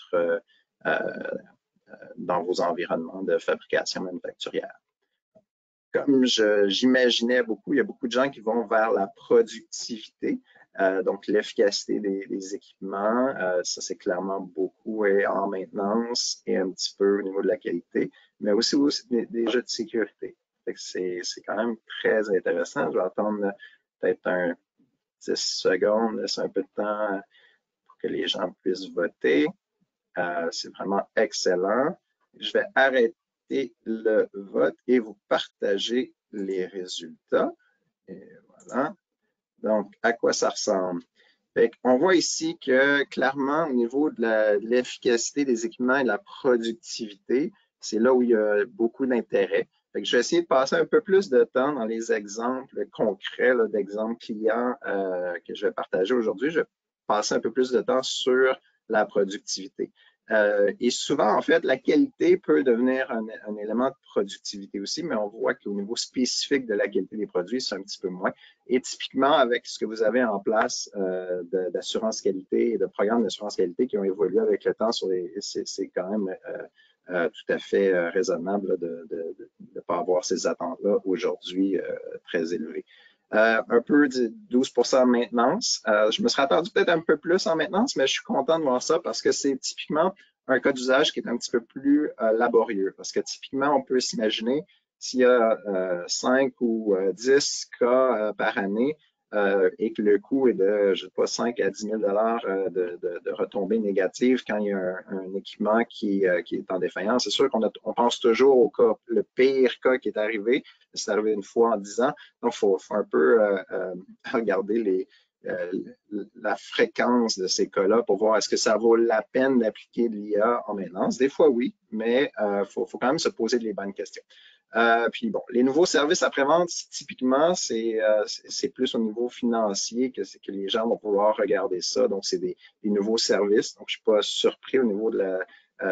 dans vos environnements de fabrication manufacturière. Comme j'imaginais beaucoup, il y a beaucoup de gens qui vont vers la productivité, donc l'efficacité des équipements, ça c'est clairement beaucoup en maintenance et un petit peu au niveau de la qualité, mais aussi des jeux de sécurité. C'est quand même très intéressant. Je vais attendre peut-être 10 secondes, laisser un peu de temps pour que les gens puissent voter. C'est vraiment excellent. Je vais arrêter le vote et vous partagez les résultats. Et voilà. Donc, à quoi ça ressemble? On voit ici que clairement, au niveau de l'efficacité des équipements et de la productivité, c'est là où il y a beaucoup d'intérêt. Je vais essayer de passer un peu plus de temps dans les exemples concrets d'exemples clients que je vais partager aujourd'hui. Je vais passer un peu plus de temps sur la productivité. Et souvent, en fait, la qualité peut devenir un élément de productivité aussi, mais on voit qu'au niveau spécifique de la qualité des produits, c'est un petit peu moins. Et typiquement, avec ce que vous avez en place d'assurance qualité et de programmes d'assurance qualité qui ont évolué avec le temps, c'est quand même tout à fait raisonnable de ne pas avoir ces attentes-là aujourd'hui très élevées. Un peu de 12% en maintenance. Je me serais attendu peut-être un peu plus en maintenance, mais je suis content de voir ça parce que c'est typiquement un cas d'usage qui est un petit peu plus laborieux. Parce que typiquement, on peut s'imaginer s'il y a 5 ou 10 cas par année et que le coût est de, je ne sais pas, 5 à 10 000 de retombées négatives quand il y a un équipement qui est en défaillance. C'est sûr qu'on pense toujours au cas, le pire cas qui est arrivé. C'est arrivé une fois en 10 ans. Donc, il faut un peu regarder la fréquence de ces cas-là pour voir est-ce que ça vaut la peine d'appliquer de l'IA en maintenance. Des fois, oui, mais il faut quand même se poser les bonnes questions. Puis bon, les nouveaux services après-vente, typiquement, c'est plus au niveau financier que les gens vont pouvoir regarder ça. Donc, c'est des nouveaux services. Donc, je suis pas surpris au niveau de la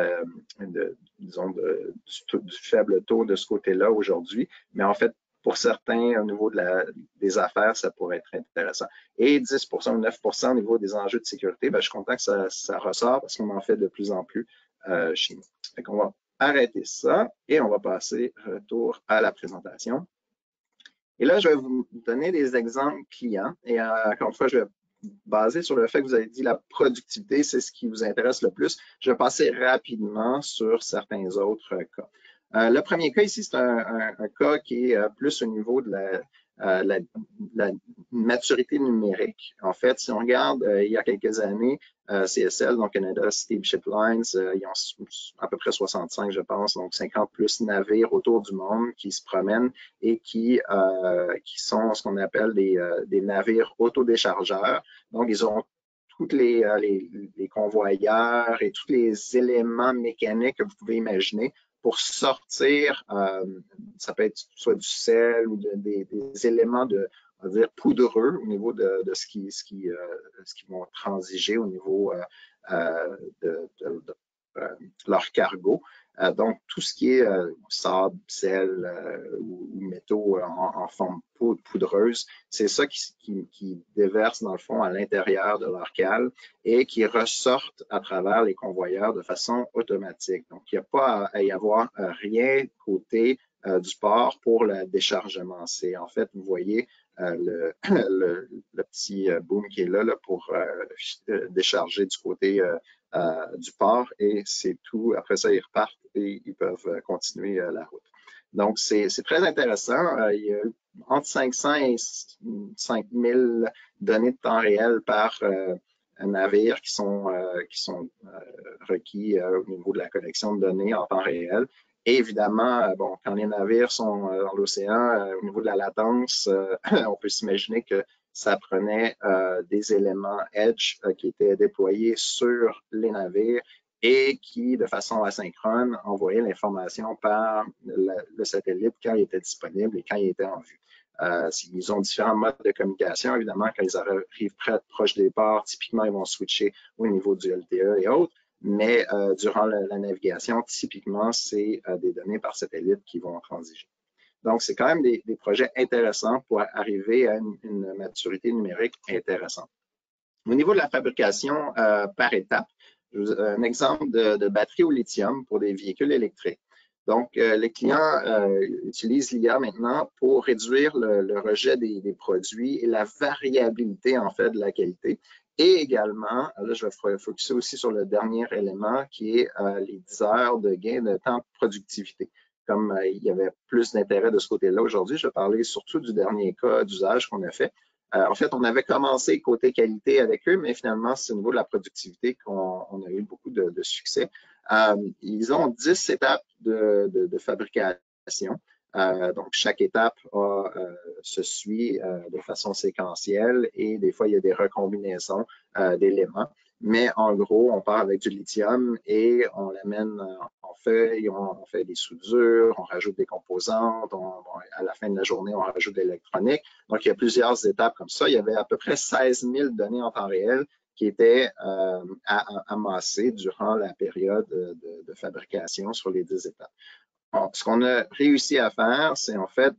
disons du faible taux de ce côté-là aujourd'hui. Mais en fait, pour certains, au niveau des affaires, ça pourrait être intéressant. Et 10% ou 9% au niveau des enjeux de sécurité, ben, je suis content que ça ressort parce qu'on en fait de plus en plus chez nous. Fait qu'on va arrêter ça et on va passer retour à la présentation. Et là, je vais vous donner des exemples clients et encore une fois, je vais baser sur le fait que vous avez dit la productivité, c'est ce qui vous intéresse le plus. Je vais passer rapidement sur certains autres cas. Le premier cas ici, c'est un cas qui est plus au niveau de la maturité numérique. En fait, si on regarde il y a quelques années, CSL, donc Canada Steamship Lines, ils ont à peu près 65, je pense, donc 50 plus navires autour du monde qui se promènent et qui sont ce qu'on appelle des navires autodéchargeurs. Donc, ils ont tous les convoyeurs et tous les éléments mécaniques que vous pouvez imaginer pour sortir, ça peut être soit du sel ou des éléments on va dire, poudreux au niveau de ce qui vont transiger au niveau de leur cargo. Donc, tout ce qui est sable, sel ou métaux en forme poudreuse, c'est ça qui déverse dans le fond à l'intérieur de leur cale et qui ressortent à travers les convoyeurs de façon automatique. Donc, il n'y a pas à y avoir rien côté du port pour le déchargement. C'est en fait, vous voyez, le petit boom qui est là pour décharger du côté du port et c'est tout. Après ça, ils repartent et ils peuvent continuer la route. Donc, c'est très intéressant. Il y a entre 500 et 5000 données de temps réel par navire qui sont requis au niveau de la collection de données en temps réel. Et évidemment, bon, quand les navires sont dans l'océan, au niveau de la latence, on peut s'imaginer que ça prenait des éléments Edge qui étaient déployés sur les navires et qui, de façon asynchrone, envoyaient l'information par le satellite quand il était disponible et quand il était en vue. Ils ont différents modes de communication. Évidemment, quand ils arrivent proche des ports, typiquement, ils vont switcher au niveau du LTE et autres. Mais durant la navigation, typiquement, c'est des données par satellite qui vont transiger. Donc, c'est quand même des projets intéressants pour arriver à une maturité numérique intéressante. Au niveau de la fabrication par étape, un exemple de batterie au lithium pour des véhicules électriques. Donc, les clients utilisent l'IA maintenant pour réduire le rejet des produits et la variabilité, en fait, de la qualité. Et également, là, je vais focuser aussi sur le dernier élément qui est les 10 heures de gain de temps de productivité. Comme il y avait plus d'intérêt de ce côté-là aujourd'hui, je vais parler surtout du dernier cas d'usage qu'on a fait. En fait, on avait commencé côté qualité avec eux, mais finalement, c'est au niveau de la productivité qu'on a eu beaucoup de succès. Ils ont 10 étapes de fabrication. Donc, chaque étape se suit de façon séquentielle et des fois, il y a des recombinaisons d'éléments. Mais en gros, on part avec du lithium et on l'amène en feuille, on fait des soudures, on rajoute des composantes, à la fin de la journée, on rajoute de l'électronique. Donc, il y a plusieurs étapes comme ça. Il y avait à peu près 16 000 données en temps réel qui étaient amassées durant la période de fabrication sur les 10 étapes. Alors, ce qu'on a réussi à faire, c'est en fait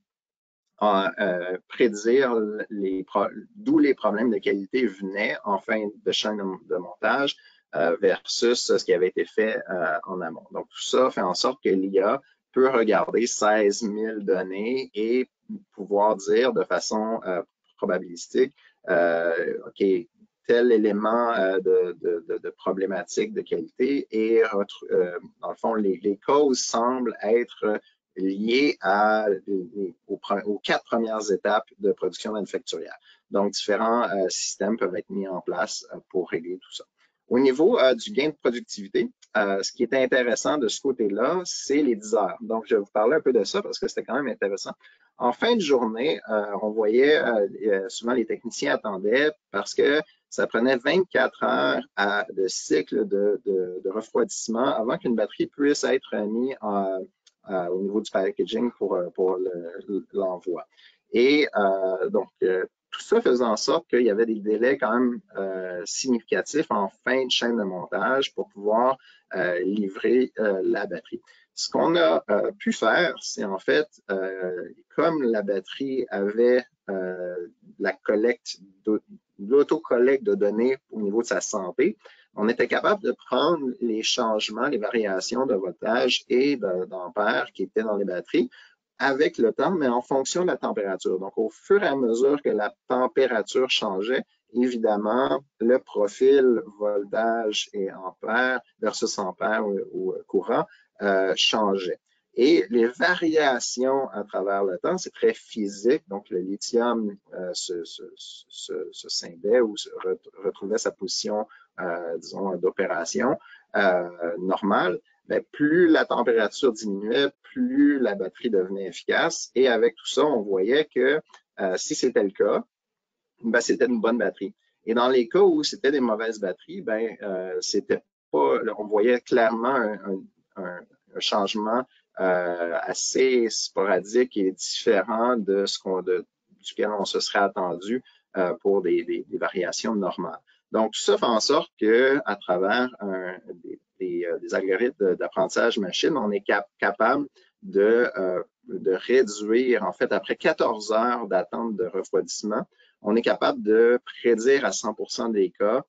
prédire d'où les problèmes de qualité venaient en fin de chaîne de montage versus ce qui avait été fait en amont. Donc, tout ça fait en sorte que l'IA peut regarder 16 000 données et pouvoir dire de façon probabilistique, OK, tel élément de problématique de qualité et dans le fond, les causes semblent être liées aux 4 premières étapes de production manufacturière. Donc, différents systèmes peuvent être mis en place pour régler tout ça. Au niveau du gain de productivité, ce qui est intéressant de ce côté-là, c'est les 10 heures. Donc, je vais vous parler un peu de ça parce que c'était quand même intéressant. En fin de journée, on voyait souvent les techniciens attendaient parce que ça prenait 24 heures de cycle de refroidissement avant qu'une batterie puisse être mise au niveau du packaging pour l'envoi. Et donc, tout ça faisait en sorte qu'il y avait des délais quand même significatifs en fin de chaîne de montage pour pouvoir livrer la batterie. Ce qu'on a pu faire, c'est en fait, comme la batterie avait la collecte, l'autocollecte de données au niveau de sa santé, on était capable de prendre les changements, les variations de voltage et d'ampères qui étaient dans les batteries avec le temps, mais en fonction de la température. Donc, au fur et à mesure que la température changeait, évidemment, le profil voltage et ampères versus ampères ou courant changeait. Et les variations à travers le temps, c'est très physique. Donc, le lithium se scindait ou retrouvait sa position, disons, d'opération normale. Mais plus la température diminuait, plus la batterie devenait efficace. Et avec tout ça, on voyait que si c'était le cas, ben, c'était une bonne batterie. Et dans les cas où c'était des mauvaises batteries, ben, c'était pas, on voyait clairement un changement assez sporadique et différent de duquel on se serait attendu pour des variations normales. Donc, tout ça fait en sorte que, à travers des algorithmes d'apprentissage machine, on est capable de réduire, en fait, après 14 heures d'attente de refroidissement, on est capable de prédire à 100% des cas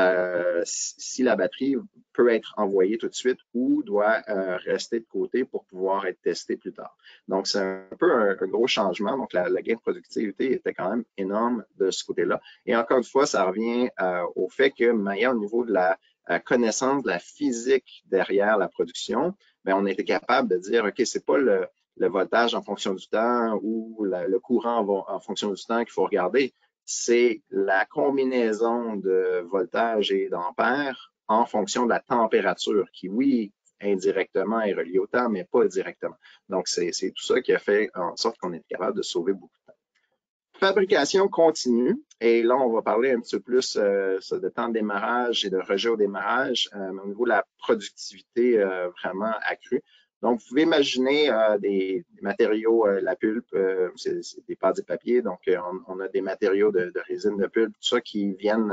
si la batterie peut être envoyée tout de suite ou doit rester de côté pour pouvoir être testée plus tard. Donc, c'est un peu un gros changement. Donc, la gain de productivité était quand même énorme de ce côté-là. Et encore une fois, ça revient au fait que Maya, au niveau de la connaissance de la physique derrière la production, bien, on était capable de dire, OK, c'est pas le voltage en fonction du temps ou le courant en fonction du temps qu'il faut regarder. C'est la combinaison de voltage et d'ampères en fonction de la température qui, oui, indirectement est reliée au temps, mais pas directement. Donc, c'est tout ça qui a fait en sorte qu'on est capable de sauver beaucoup de temps. Fabrication continue. Et là, on va parler un petit peu plus de temps de démarrage et de rejet au démarrage, au niveau de la productivité vraiment accrue. Donc, vous pouvez imaginer des matériaux, la pulpe, c'est des pâtes et papier. Donc, on a des matériaux de résine de pulpe, tout ça qui viennent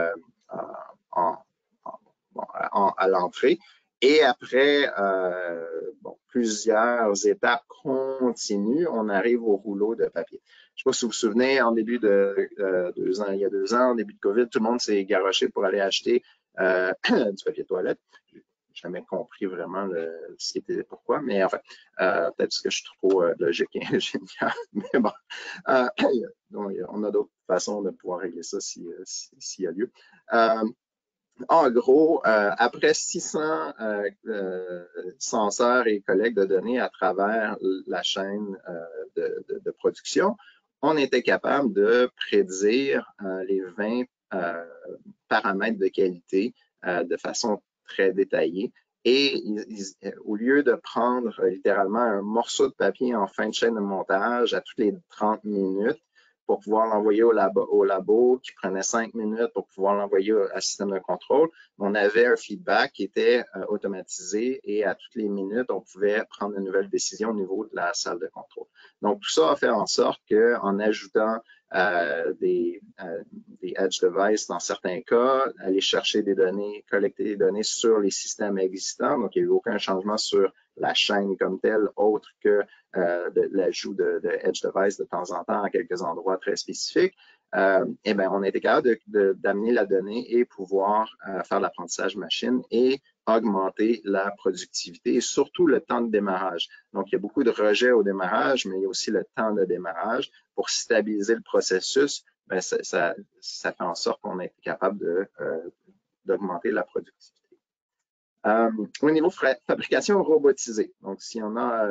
à l'entrée. Et après plusieurs étapes continues, on arrive au rouleau de papier. Je ne sais pas si vous vous souvenez, en début de il y a 2 ans, en début de COVID, tout le monde s'est garoché pour aller acheter du papier toilette. Je n'ai jamais compris vraiment ce qui était pourquoi, mais enfin, peut-être parce que je suis trop logique et ingénieur. Mais bon, on a d'autres façons de pouvoir régler ça s'il y a lieu. En gros, après 600 senseurs et collectes de données à travers la chaîne de production, on était capable de prédire les 20 paramètres de qualité de façon très détaillée. Et au lieu de prendre littéralement un morceau de papier en fin de chaîne de montage à toutes les 30 minutes, pour pouvoir l'envoyer au labo, qui prenait 5 minutes pour pouvoir l'envoyer à système de contrôle. On avait un feedback qui était automatisé et à toutes les minutes, on pouvait prendre une nouvelle décision au niveau de la salle de contrôle. Donc, tout ça a fait en sorte qu'en ajoutant des edge devices dans certains cas, aller chercher des données, collecter des données sur les systèmes existants. Donc, il n'y a eu aucun changement sur la chaîne comme telle, autre que l'ajout de edge device de temps en temps à quelques endroits très spécifiques. Eh bien, on a été capable d'amener la donnée et pouvoir faire l'apprentissage machine et augmenter la productivité et surtout le temps de démarrage. Donc, il y a beaucoup de rejets au démarrage, mais il y a aussi le temps de démarrage. Pour stabiliser le processus, bien, ça fait en sorte qu'on est capable d'augmenter la productivité. Au niveau fabrication robotisée, donc s'il y en a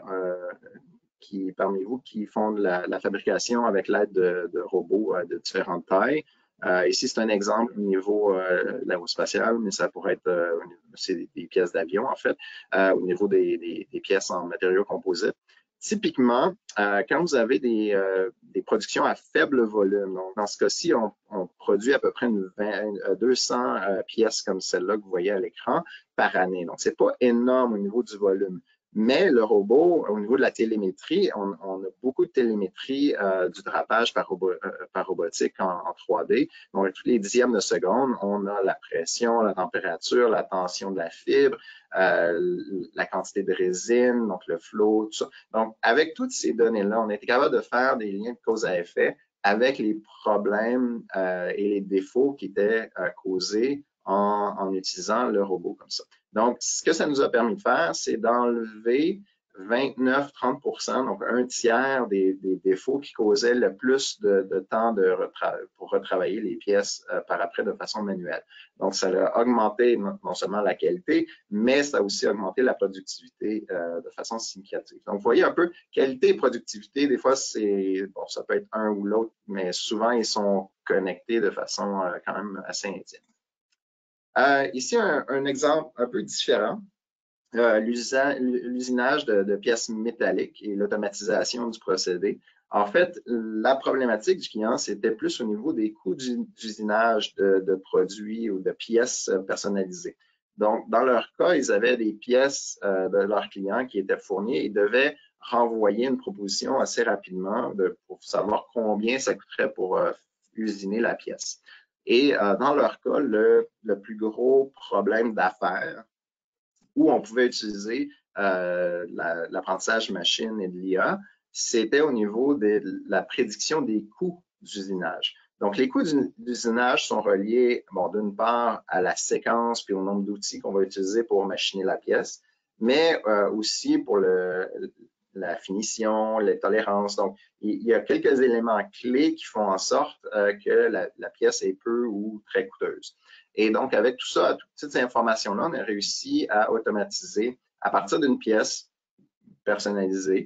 parmi vous qui font de la fabrication avec l'aide de robots de différentes tailles, ici c'est un exemple au niveau de l'aérospatial, mais ça pourrait être c'est des pièces d'avion en fait, au niveau des pièces en matériaux composites. Typiquement, quand vous avez des productions à faible volume, donc dans ce cas-ci, on produit à peu près 200 pièces comme celle-là que vous voyez à l'écran par année. Donc, c'est pas énorme au niveau du volume. Mais le robot, au niveau de la télémétrie, on a beaucoup de télémétrie du drapage par robotique en 3D. Donc, tous les dixièmes de seconde, on a la pression, la température, la tension de la fibre, la quantité de résine, donc le flow, tout ça. Donc, avec toutes ces données-là, on était capable de faire des liens de cause à effet avec les problèmes et les défauts qui étaient causés en utilisant le robot comme ça. Donc, ce que ça nous a permis de faire, c'est d'enlever 29-30%, donc un tiers des défauts qui causaient le plus de temps pour retravailler les pièces par après de façon manuelle. Donc, ça a augmenté non seulement la qualité, mais ça a aussi augmenté la productivité de façon significative. Donc, vous voyez un peu, qualité et productivité, des fois, bon, ça peut être un ou l'autre, mais souvent, ils sont connectés de façon quand même assez intime. Ici, un exemple un peu différent, l'usinage de pièces métalliques et l'automatisation du procédé. En fait, la problématique du client, c'était plus au niveau des coûts d'usinage de produits ou de pièces personnalisées. Donc, dans leur cas, ils avaient des pièces de leurs clients qui étaient fournies et devaient renvoyer une proposition assez rapidement pour savoir combien ça coûterait pour usiner la pièce. Et dans leur cas, le plus gros problème d'affaires où on pouvait utiliser l'apprentissage machine et de l'IA, c'était au niveau de la prédiction des coûts d'usinage. Donc, les coûts d'usinage sont reliés, bon, d'une part à la séquence puis au nombre d'outils qu'on va utiliser pour machiner la pièce, mais aussi pour la finition, les tolérances. Donc, il y a quelques éléments clés qui font en sorte que la pièce est peu ou très coûteuse. Et donc, avec tout ça, toutes ces informations-là, on a réussi à automatiser à partir d'une pièce personnalisée.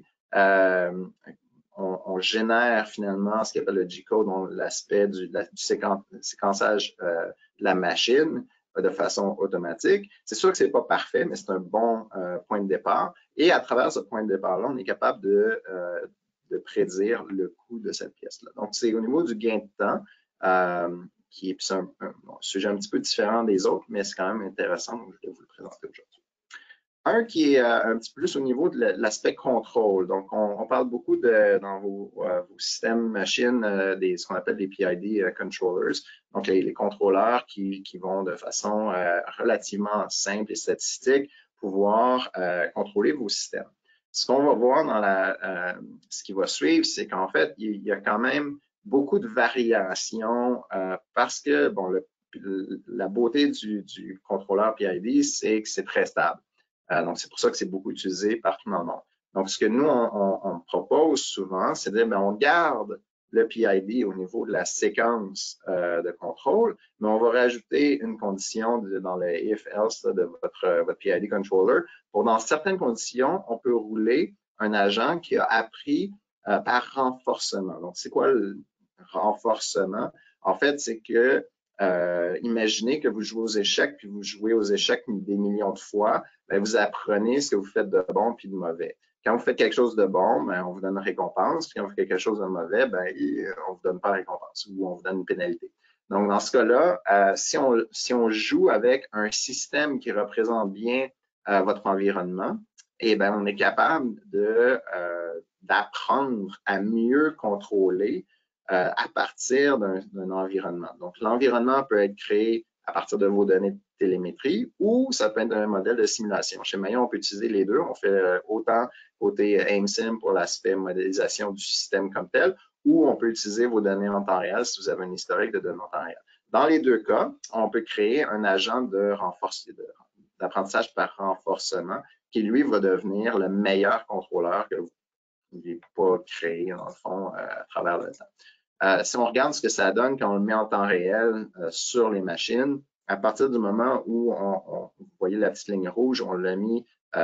On génère finalement ce qu'on appelle le G-code, l'aspect du séquençage de la machine de façon automatique. C'est sûr que ce n'est pas parfait, mais c'est un bon point de départ. Et à travers ce point de départ-là, on est capable de prédire le coût de cette pièce-là. Donc, c'est au niveau du gain de temps, qui est un sujet un petit peu différent des autres, mais c'est quand même intéressant, donc je vais vous le présenter aujourd'hui. Un qui est un petit peu plus au niveau de l'aspect contrôle. Donc, on parle beaucoup dans vos systèmes machines ce qu'on appelle des PID controllers, donc les contrôleurs qui vont de façon relativement simple et statistique pouvoir contrôler vos systèmes. Ce qu'on va voir dans ce qui va suivre, c'est qu'en fait, il y a quand même beaucoup de variations parce que, bon, la beauté du contrôleur PID, c'est que c'est très stable. Donc, c'est pour ça que c'est beaucoup utilisé partout dans le monde. Donc, ce que nous, on propose souvent, c'est de dire, on garde le PID au niveau de la séquence de contrôle, mais on va rajouter une condition dans le if-else de votre PID controller. Pour dans certaines conditions, on peut rouler un agent qui a appris par renforcement. Donc, c'est quoi le renforcement? En fait, c'est que imaginez que vous jouez aux échecs, puis vous jouez aux échecs des millions de fois, bien, vous apprenez ce que vous faites de bon puis de mauvais. Quand vous faites quelque chose de bon, bien, on vous donne une récompense. Puis quand vous faites quelque chose de mauvais, bien, on vous donne pas de récompense ou on vous donne une pénalité. Donc, dans ce cas-là, si on joue avec un système qui représente bien votre environnement, eh bien, on est capable d'apprendre à mieux contrôler à partir d'un environnement. Donc, l'environnement peut être créé à partir de vos données de télémétrie ou ça peut être un modèle de simulation. Chez Maya, on peut utiliser les deux. On fait autant côté AIM-Sim pour l'aspect modélisation du système comme tel ou on peut utiliser vos données en temps réel si vous avez un historique de données en temps réel. Dans les deux cas, on peut créer un agent d'apprentissage par renforcement qui, lui, va devenir le meilleur contrôleur que vous n'avez pas créé, dans le fond, à travers le temps. Si on regarde ce que ça donne quand on le met en temps réel sur les machines, à partir du moment où vous voyez la petite ligne rouge, on l'a mis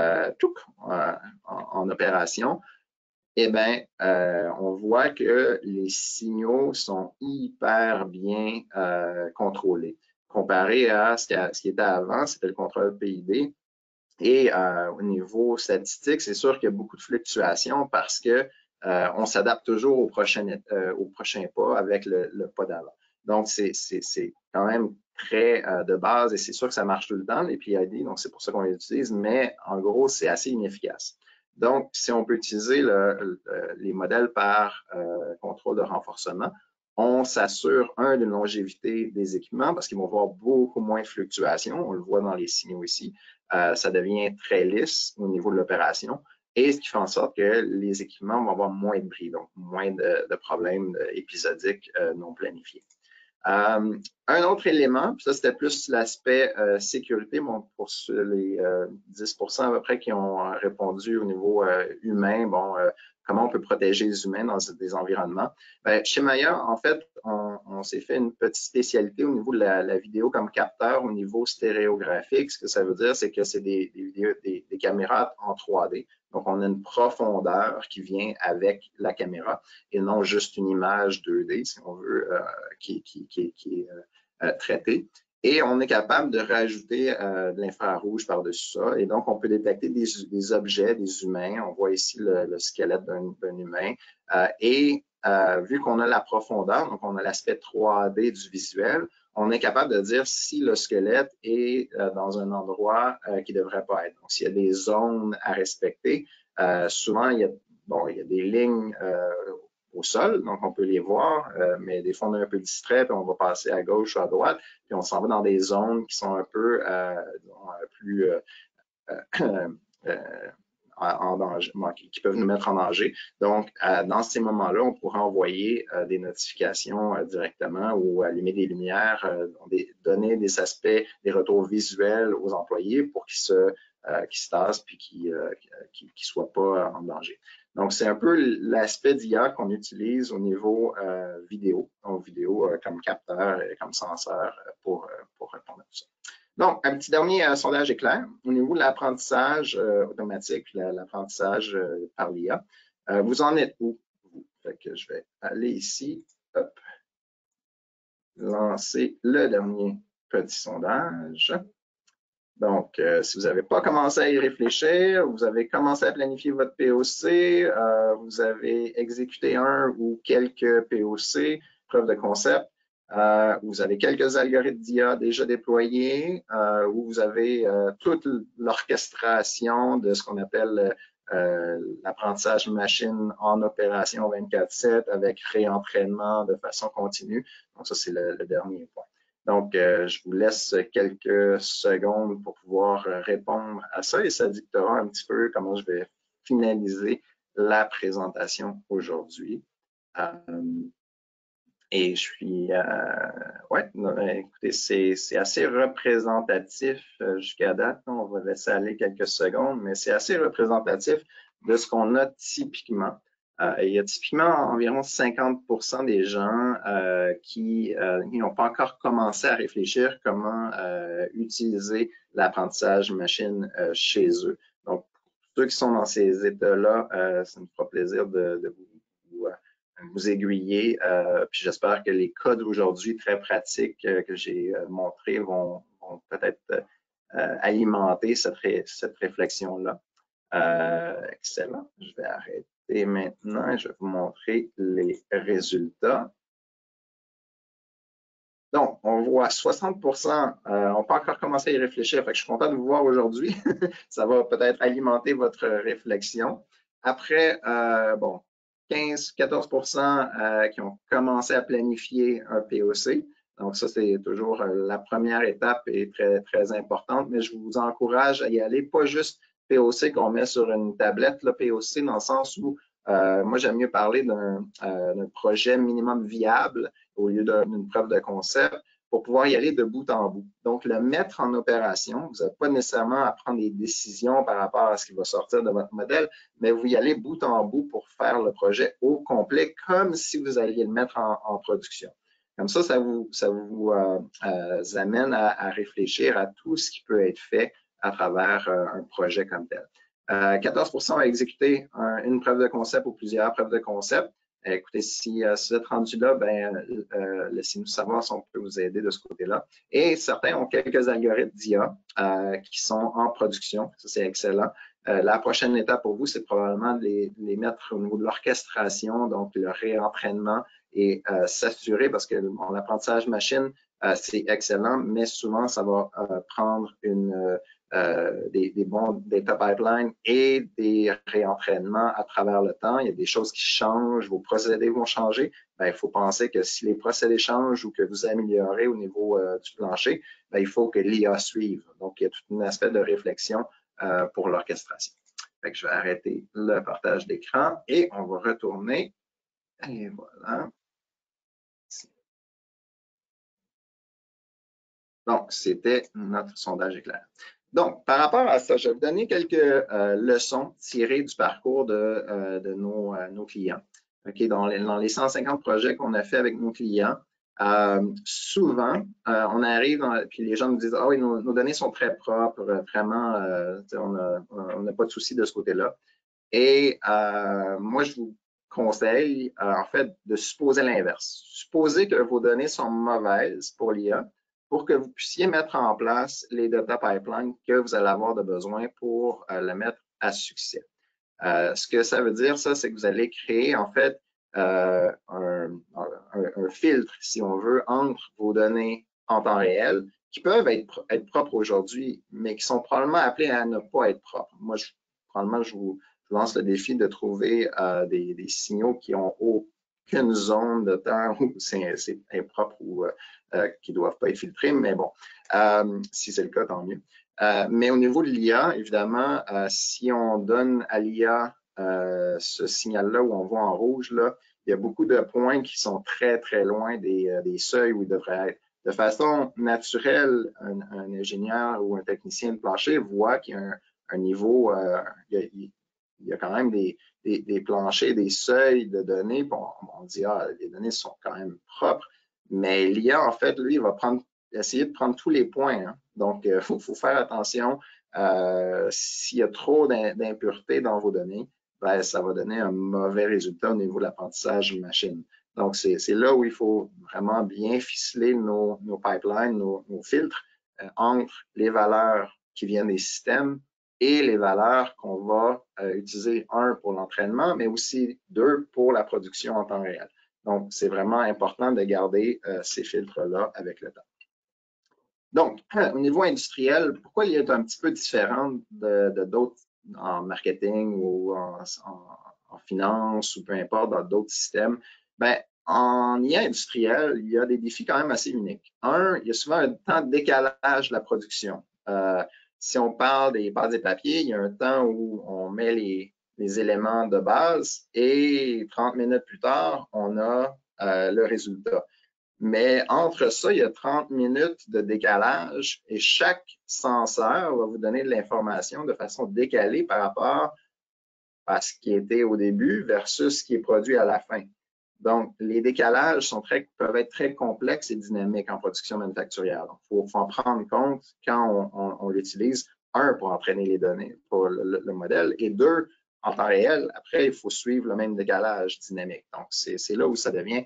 en opération, eh bien, on voit que les signaux sont hyper bien contrôlés. Comparé à ce qui était avant, c'était le contrôle PID. Et au niveau statistique, c'est sûr qu'il y a beaucoup de fluctuations parce que on s'adapte toujours au prochain pas avec le pas d'avant. Donc, c'est quand même très de base et c'est sûr que ça marche tout le temps, les PID, donc c'est pour ça qu'on les utilise, mais en gros, c'est assez inefficace. Donc, si on peut utiliser les modèles par contrôle de renforcement, on s'assure, d'une longévité des équipements parce qu'ils vont avoir beaucoup moins de fluctuations. On le voit dans les signaux ici. Ça devient très lisse au niveau de l'opération et ce qui fait en sorte que les équipements vont avoir moins de bris, donc moins de problèmes épisodiques non planifiés. Un autre élément, puis ça c'était plus l'aspect sécurité, bon, pour les 10% à peu près qui ont répondu au niveau humain, bon, comment on peut protéger les humains dans des environnements. Ben, chez Maya, en fait, on s'est fait une petite spécialité au niveau de la vidéo comme capteur au niveau stéréographique. Ce que ça veut dire, c'est que c'est des caméras en 3D. Donc, on a une profondeur qui vient avec la caméra et non juste une image 2D, si on veut, qui est traitée. Et on est capable de rajouter de l'infrarouge par-dessus ça. Et donc, on peut détecter des objets, des humains. On voit ici le squelette d'un humain. Vu qu'on a la profondeur, donc on a l'aspect 3D du visuel, on est capable de dire si le squelette est dans un endroit qui ne devrait pas être. Donc, s'il y a des zones à respecter, souvent, il y a des lignes au sol, donc on peut les voir, mais des fois on est un peu distrait, puis on va passer à gauche ou à droite, puis on s'en va dans des zones qui sont un peu plus en danger, qui peuvent nous mettre en danger. Donc, dans ces moments-là, on pourra envoyer des notifications directement ou allumer des lumières, donner des aspects, des retours visuels aux employés pour qu'ils se tassent puis qu'ils ne soient pas en danger. Donc, c'est un peu l'aspect d'IA qu'on utilise au niveau vidéo, donc vidéo comme capteur et comme senseur pour répondre à tout ça. Donc, un petit dernier sondage éclair au niveau de l'apprentissage automatique, l'apprentissage par l'IA. Vous en êtes où? Fait que je vais aller ici, hop, lancer le dernier petit sondage. Donc, si vous n'avez pas commencé à y réfléchir, vous avez commencé à planifier votre POC, vous avez exécuté un ou quelques POC, preuve de concept, vous avez quelques algorithmes d'IA déjà déployés, où vous avez toute l'orchestration de ce qu'on appelle l'apprentissage machine en opération 24/7 avec réentraînement de façon continue. Donc, ça, c'est le dernier point. Donc, je vous laisse quelques secondes pour pouvoir répondre à ça et ça dictera un petit peu comment je vais finaliser la présentation aujourd'hui. Et je suis, ouais, écoutez, c'est assez représentatif jusqu'à date. On va laisser aller quelques secondes, mais c'est assez représentatif de ce qu'on a typiquement. Il y a typiquement environ 50% des gens qui n'ont pas encore commencé à réfléchir comment utiliser l'apprentissage machine chez eux. Donc, pour ceux qui sont dans ces états-là, ça me fera plaisir de vous aiguiller. Puis j'espère que les cas d'aujourd'hui très pratiques que j'ai montrés vont peut-être alimenter cette réflexion-là. Excellent. Je vais arrêter maintenant et je vais vous montrer les résultats. Donc, on voit 60%, on peut encore commencer à y réfléchir. Fait que je suis content de vous voir aujourd'hui. Ça va peut-être alimenter votre réflexion. Après, bon, 15-14% qui ont commencé à planifier un POC. Donc, ça, c'est toujours la première étape et très, très importante, mais je vous encourage à y aller, pas juste POC qu'on met sur une tablette, le POC, dans le sens où moi, j'aime mieux parler d'un projet minimum viable au lieu d'une preuve de concept pour pouvoir y aller de bout en bout. Donc, le mettre en opération, vous n'avez pas nécessairement à prendre des décisions par rapport à ce qui va sortir de votre modèle, mais vous y allez bout en bout pour faire le projet au complet comme si vous alliez le mettre en production. Comme ça vous amène à réfléchir à tout ce qui peut être fait à travers un projet comme tel. 14% ont exécuté une preuve de concept ou plusieurs preuves de concept. Écoutez, si vous êtes rendu là, laissez-nous savoir si on peut vous aider de ce côté-là. Et certains ont quelques algorithmes d'IA qui sont en production. Ça, c'est excellent. La prochaine étape pour vous, c'est probablement de les mettre au niveau de l'orchestration, donc le réentraînement et s'assurer, parce que bon, l'apprentissage machine, c'est excellent, mais souvent, ça va prendre des bons data pipelines et des réentraînements à travers le temps. Il y a des choses qui changent, vos procédés vont changer. Ben, il faut penser que si les procédés changent ou que vous améliorez au niveau du plancher, ben, il faut que l'IA suive. Donc, il y a tout un aspect de réflexion pour l'orchestration. Je vais arrêter le partage d'écran et on va retourner. Et voilà. Donc, c'était notre sondage éclair. Donc, par rapport à ça, je vais vous donner quelques leçons tirées du parcours de nos clients. Okay, dans les 150 projets qu'on a fait avec nos clients, souvent, on arrive, puis les gens nous disent « Ah oui, nos données sont très propres, vraiment, on n'a pas de souci de ce côté-là. » Et moi, je vous conseille, en fait, de supposer l'inverse. Supposez que vos données sont mauvaises pour l'IA, pour que vous puissiez mettre en place les data pipelines que vous allez avoir de besoin pour le mettre à succès. Ce que ça veut dire, ça, c'est que vous allez créer, en fait, un filtre, si on veut, entre vos données en temps réel, qui peuvent être propres aujourd'hui, mais qui sont probablement appelées à ne pas être propres. Moi, probablement, je vous lance le défi de trouver des signaux qui ont aucune zone de temps où c'est impropre ou qui ne doivent pas être filtrés, mais bon, si c'est le cas, tant mieux. Mais au niveau de l'IA, évidemment, si on donne à l'IA ce signal-là où on voit en rouge, là, il y a beaucoup de points qui sont très, très loin des seuils où ils devraient être. De façon naturelle, un ingénieur ou un technicien de plancher voit qu'il y a un niveau, il y a quand même des planchers, des seuils de données. Bon, on dit, ah, les données sont quand même propres, mais l'IA, en fait, lui, il va essayer de prendre tous les points. Hein. Donc, il faut faire attention. S'il y a trop d'impuretés dans vos données, ben, ça va donner un mauvais résultat au niveau de l'apprentissage machine. Donc, c'est là où il faut vraiment bien ficeler nos pipelines, nos filtres entre les valeurs qui viennent des systèmes et les valeurs qu'on va utiliser, un, pour l'entraînement, mais aussi deux, pour la production en temps réel. Donc, c'est vraiment important de garder ces filtres-là avec le temps. Donc, au niveau industriel, pourquoi il est un petit peu différent de d'autres en marketing ou en finance ou peu importe, dans d'autres systèmes? Ben, en IA industriel, il y a des défis quand même assez uniques. Un, il y a souvent un temps de décalage de la production. Si on parle des bases et papiers, il y a un temps où on met les éléments de base et 30 minutes plus tard, on a le résultat. Mais entre ça, il y a 30 minutes de décalage et chaque senseur va vous donner de l'information de façon décalée par rapport à ce qui était au début versus ce qui est produit à la fin. Donc, les décalages peuvent être très complexes et dynamiques en production manufacturière. Donc, il faut en prendre compte quand on l'utilise, un, pour entraîner les données pour le modèle, et deux, en temps réel, après, il faut suivre le même décalage dynamique. Donc, c'est là où ça devient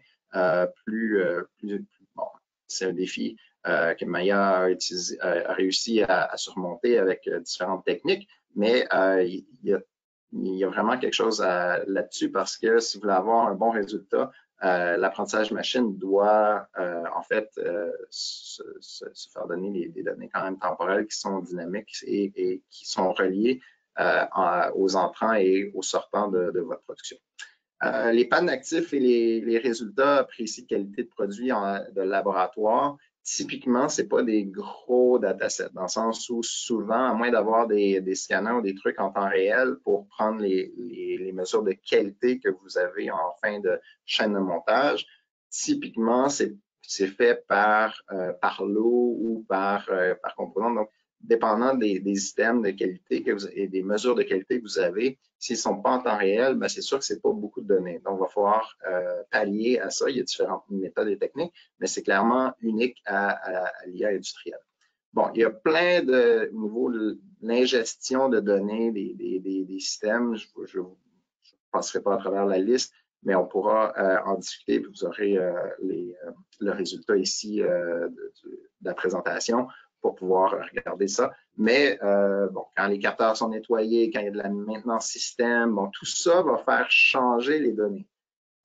bon, c'est un défi que Maya a réussi à surmonter avec différentes techniques, mais il y a vraiment quelque chose là-dessus parce que si vous voulez avoir un bon résultat, l'apprentissage machine doit en fait se faire donner des données quand même temporelles qui sont dynamiques et qui sont reliées aux entrants et aux sortants de votre production. Les pannes d'actifs et les résultats précis de qualité de produit de laboratoire, typiquement, ce n'est pas des gros datasets, dans le sens où souvent, à moins d'avoir des scanners ou des trucs en temps réel pour prendre les mesures de qualité que vous avez en fin de chaîne de montage, typiquement, c'est fait par lot ou par composant. Donc, dépendant des items de qualité et des mesures de qualité que vous avez, s'ils ne sont pas en temps réel, ben c'est sûr que ce n'est pas beaucoup de données. Donc, il va falloir pallier à ça. Il y a différentes méthodes et techniques, mais c'est clairement unique à l'IA industrielle. Bon, il y a plein de niveaux de l'ingestion de données des systèmes. Je ne passerai pas à travers la liste, mais on pourra en discuter. Puis vous aurez le résultat ici de la présentation pour pouvoir regarder ça. Mais bon, quand les capteurs sont nettoyés, quand il y a de la maintenance système, bon, tout ça va faire changer les données.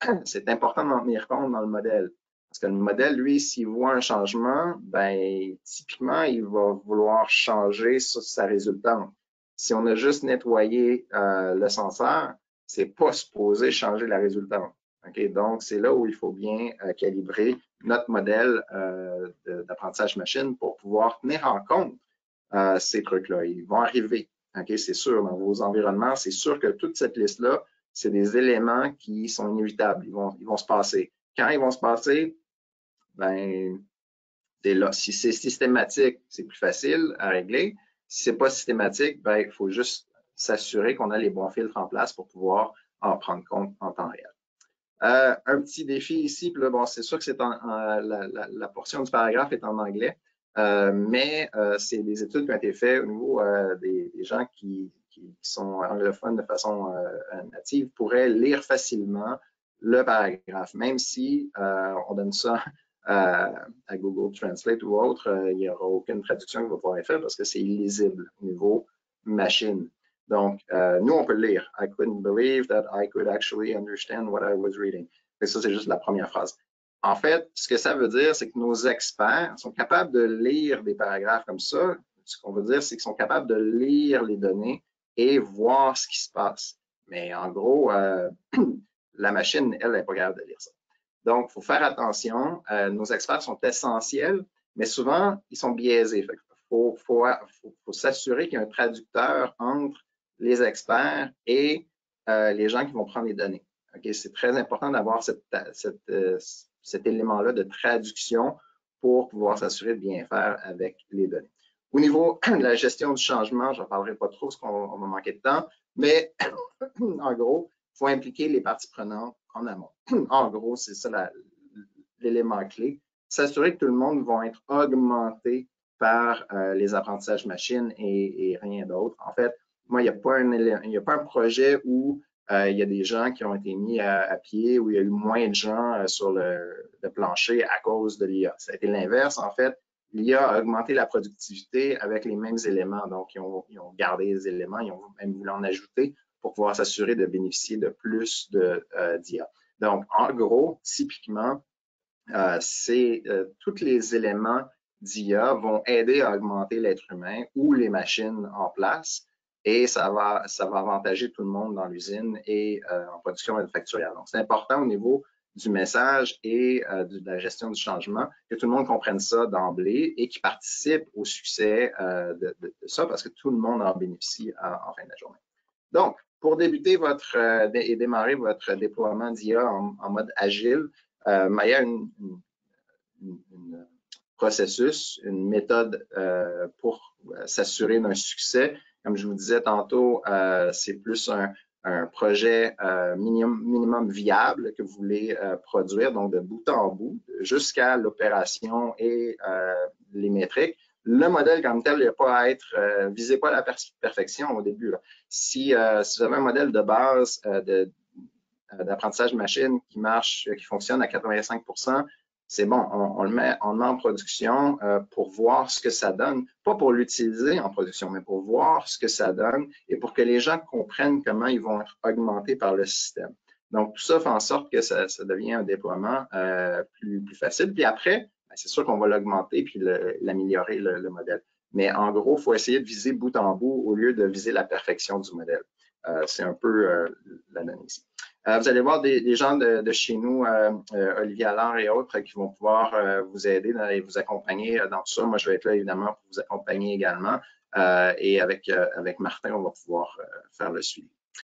c'est important d'en tenir compte dans le modèle. Parce que le modèle, lui, s'il voit un changement, ben, typiquement, il va vouloir changer sur sa résultante. Si on a juste nettoyé le senseur, c'est pas supposé changer la résultante. Okay? Donc, c'est là où il faut bien calibrer notre modèle d'apprentissage machine pour pouvoir tenir en compte ces trucs-là. Ils vont arriver. Okay? C'est sûr, dans vos environnements, c'est sûr que toute cette liste-là, c'est des éléments qui sont inévitables. Ils vont se passer. Quand ils vont se passer, ben, c'est là. Si c'est systématique, c'est plus facile à régler. Si c'est pas systématique, ben, il faut juste s'assurer qu'on a les bons filtres en place pour pouvoir en prendre compte en temps réel. Un petit défi ici, puis là, bon, c'est sûr que c'est la portion du paragraphe est en anglais, mais c'est des études qui ont été faites au niveau des gens qui sont anglophones de façon native pourraient lire facilement le paragraphe, même si on donne ça à Google Translate ou autre, il n'y aura aucune traduction qui va pouvoir être faite parce que c'est illisible au niveau machine. Donc, nous, on peut le lire. I couldn't believe that I could actually understand what I was reading. Et ça, c'est juste la première phrase. En fait, ce que ça veut dire, c'est que nos experts sont capables de lire des paragraphes comme ça. Ce qu'on veut dire, c'est qu'ils sont capables de lire les données et voir ce qui se passe. Mais en gros, la machine, elle n'est pas capable de lire ça. Donc, il faut faire attention. Nos experts sont essentiels, mais souvent, ils sont biaisés. Il faut s'assurer qu'il y a un traducteur entre les experts et les gens qui vont prendre les données. Okay? C'est très important d'avoir cet élément-là de traduction pour pouvoir s'assurer de bien faire avec les données. Au niveau de la gestion du changement, je n'en parlerai pas trop parce qu'on va manquer de temps, mais en gros, il faut impliquer les parties prenantes en amont. En gros, c'est ça l'élément clé. S'assurer que tout le monde va être augmenté par les apprentissages machines et rien d'autre. En fait, moi, il n'y a pas un projet où il y a des gens qui ont été mis à pied, où il y a eu moins de gens sur le plancher à cause de l'IA. Ça a été l'inverse. En fait, l'IA a augmenté la productivité avec les mêmes éléments. Donc, ils ont gardé les éléments, ils ont même voulu en ajouter pour pouvoir s'assurer de bénéficier de plus d'IA. Donc, en gros, typiquement, tous les éléments d'IA vont aider à augmenter l'être humain ou les machines en place et ça va avantager tout le monde dans l'usine et en production manufacturière. Donc, c'est important au niveau du message et de la gestion du changement que tout le monde comprenne ça d'emblée et qu'il participe au succès de ça parce que tout le monde en bénéficie en fin de la journée. Donc, pour débuter et démarrer votre déploiement d'IA en mode agile, Maya a un processus, une méthode pour s'assurer d'un succès. Comme je vous disais tantôt, c'est plus un projet minimum viable que vous voulez produire, donc de bout en bout, jusqu'à l'opération et les métriques. Le modèle comme tel, il n'a pas à être, visez pas la perfection au début. Là. Si vous avez un modèle de base d'apprentissage machine qui marche, qui fonctionne à 85%, c'est bon, on le met en production pour voir ce que ça donne, pas pour l'utiliser en production, mais pour voir ce que ça donne et pour que les gens comprennent comment ils vont être augmentés par le système. Donc, tout ça fait en sorte que ça devient un déploiement plus facile. Puis après, c'est sûr qu'on va l'augmenter puis l'améliorer le modèle. Mais en gros, il faut essayer de viser bout en bout au lieu de viser la perfection du modèle. C'est un peu la donnée ici. Vous allez voir des gens de chez nous, Olivier Allard et autres, qui vont pouvoir vous aider et vous accompagner dans tout ça. Moi, je vais être là, évidemment, pour vous accompagner également. Et avec Martin, on va pouvoir faire le suivi.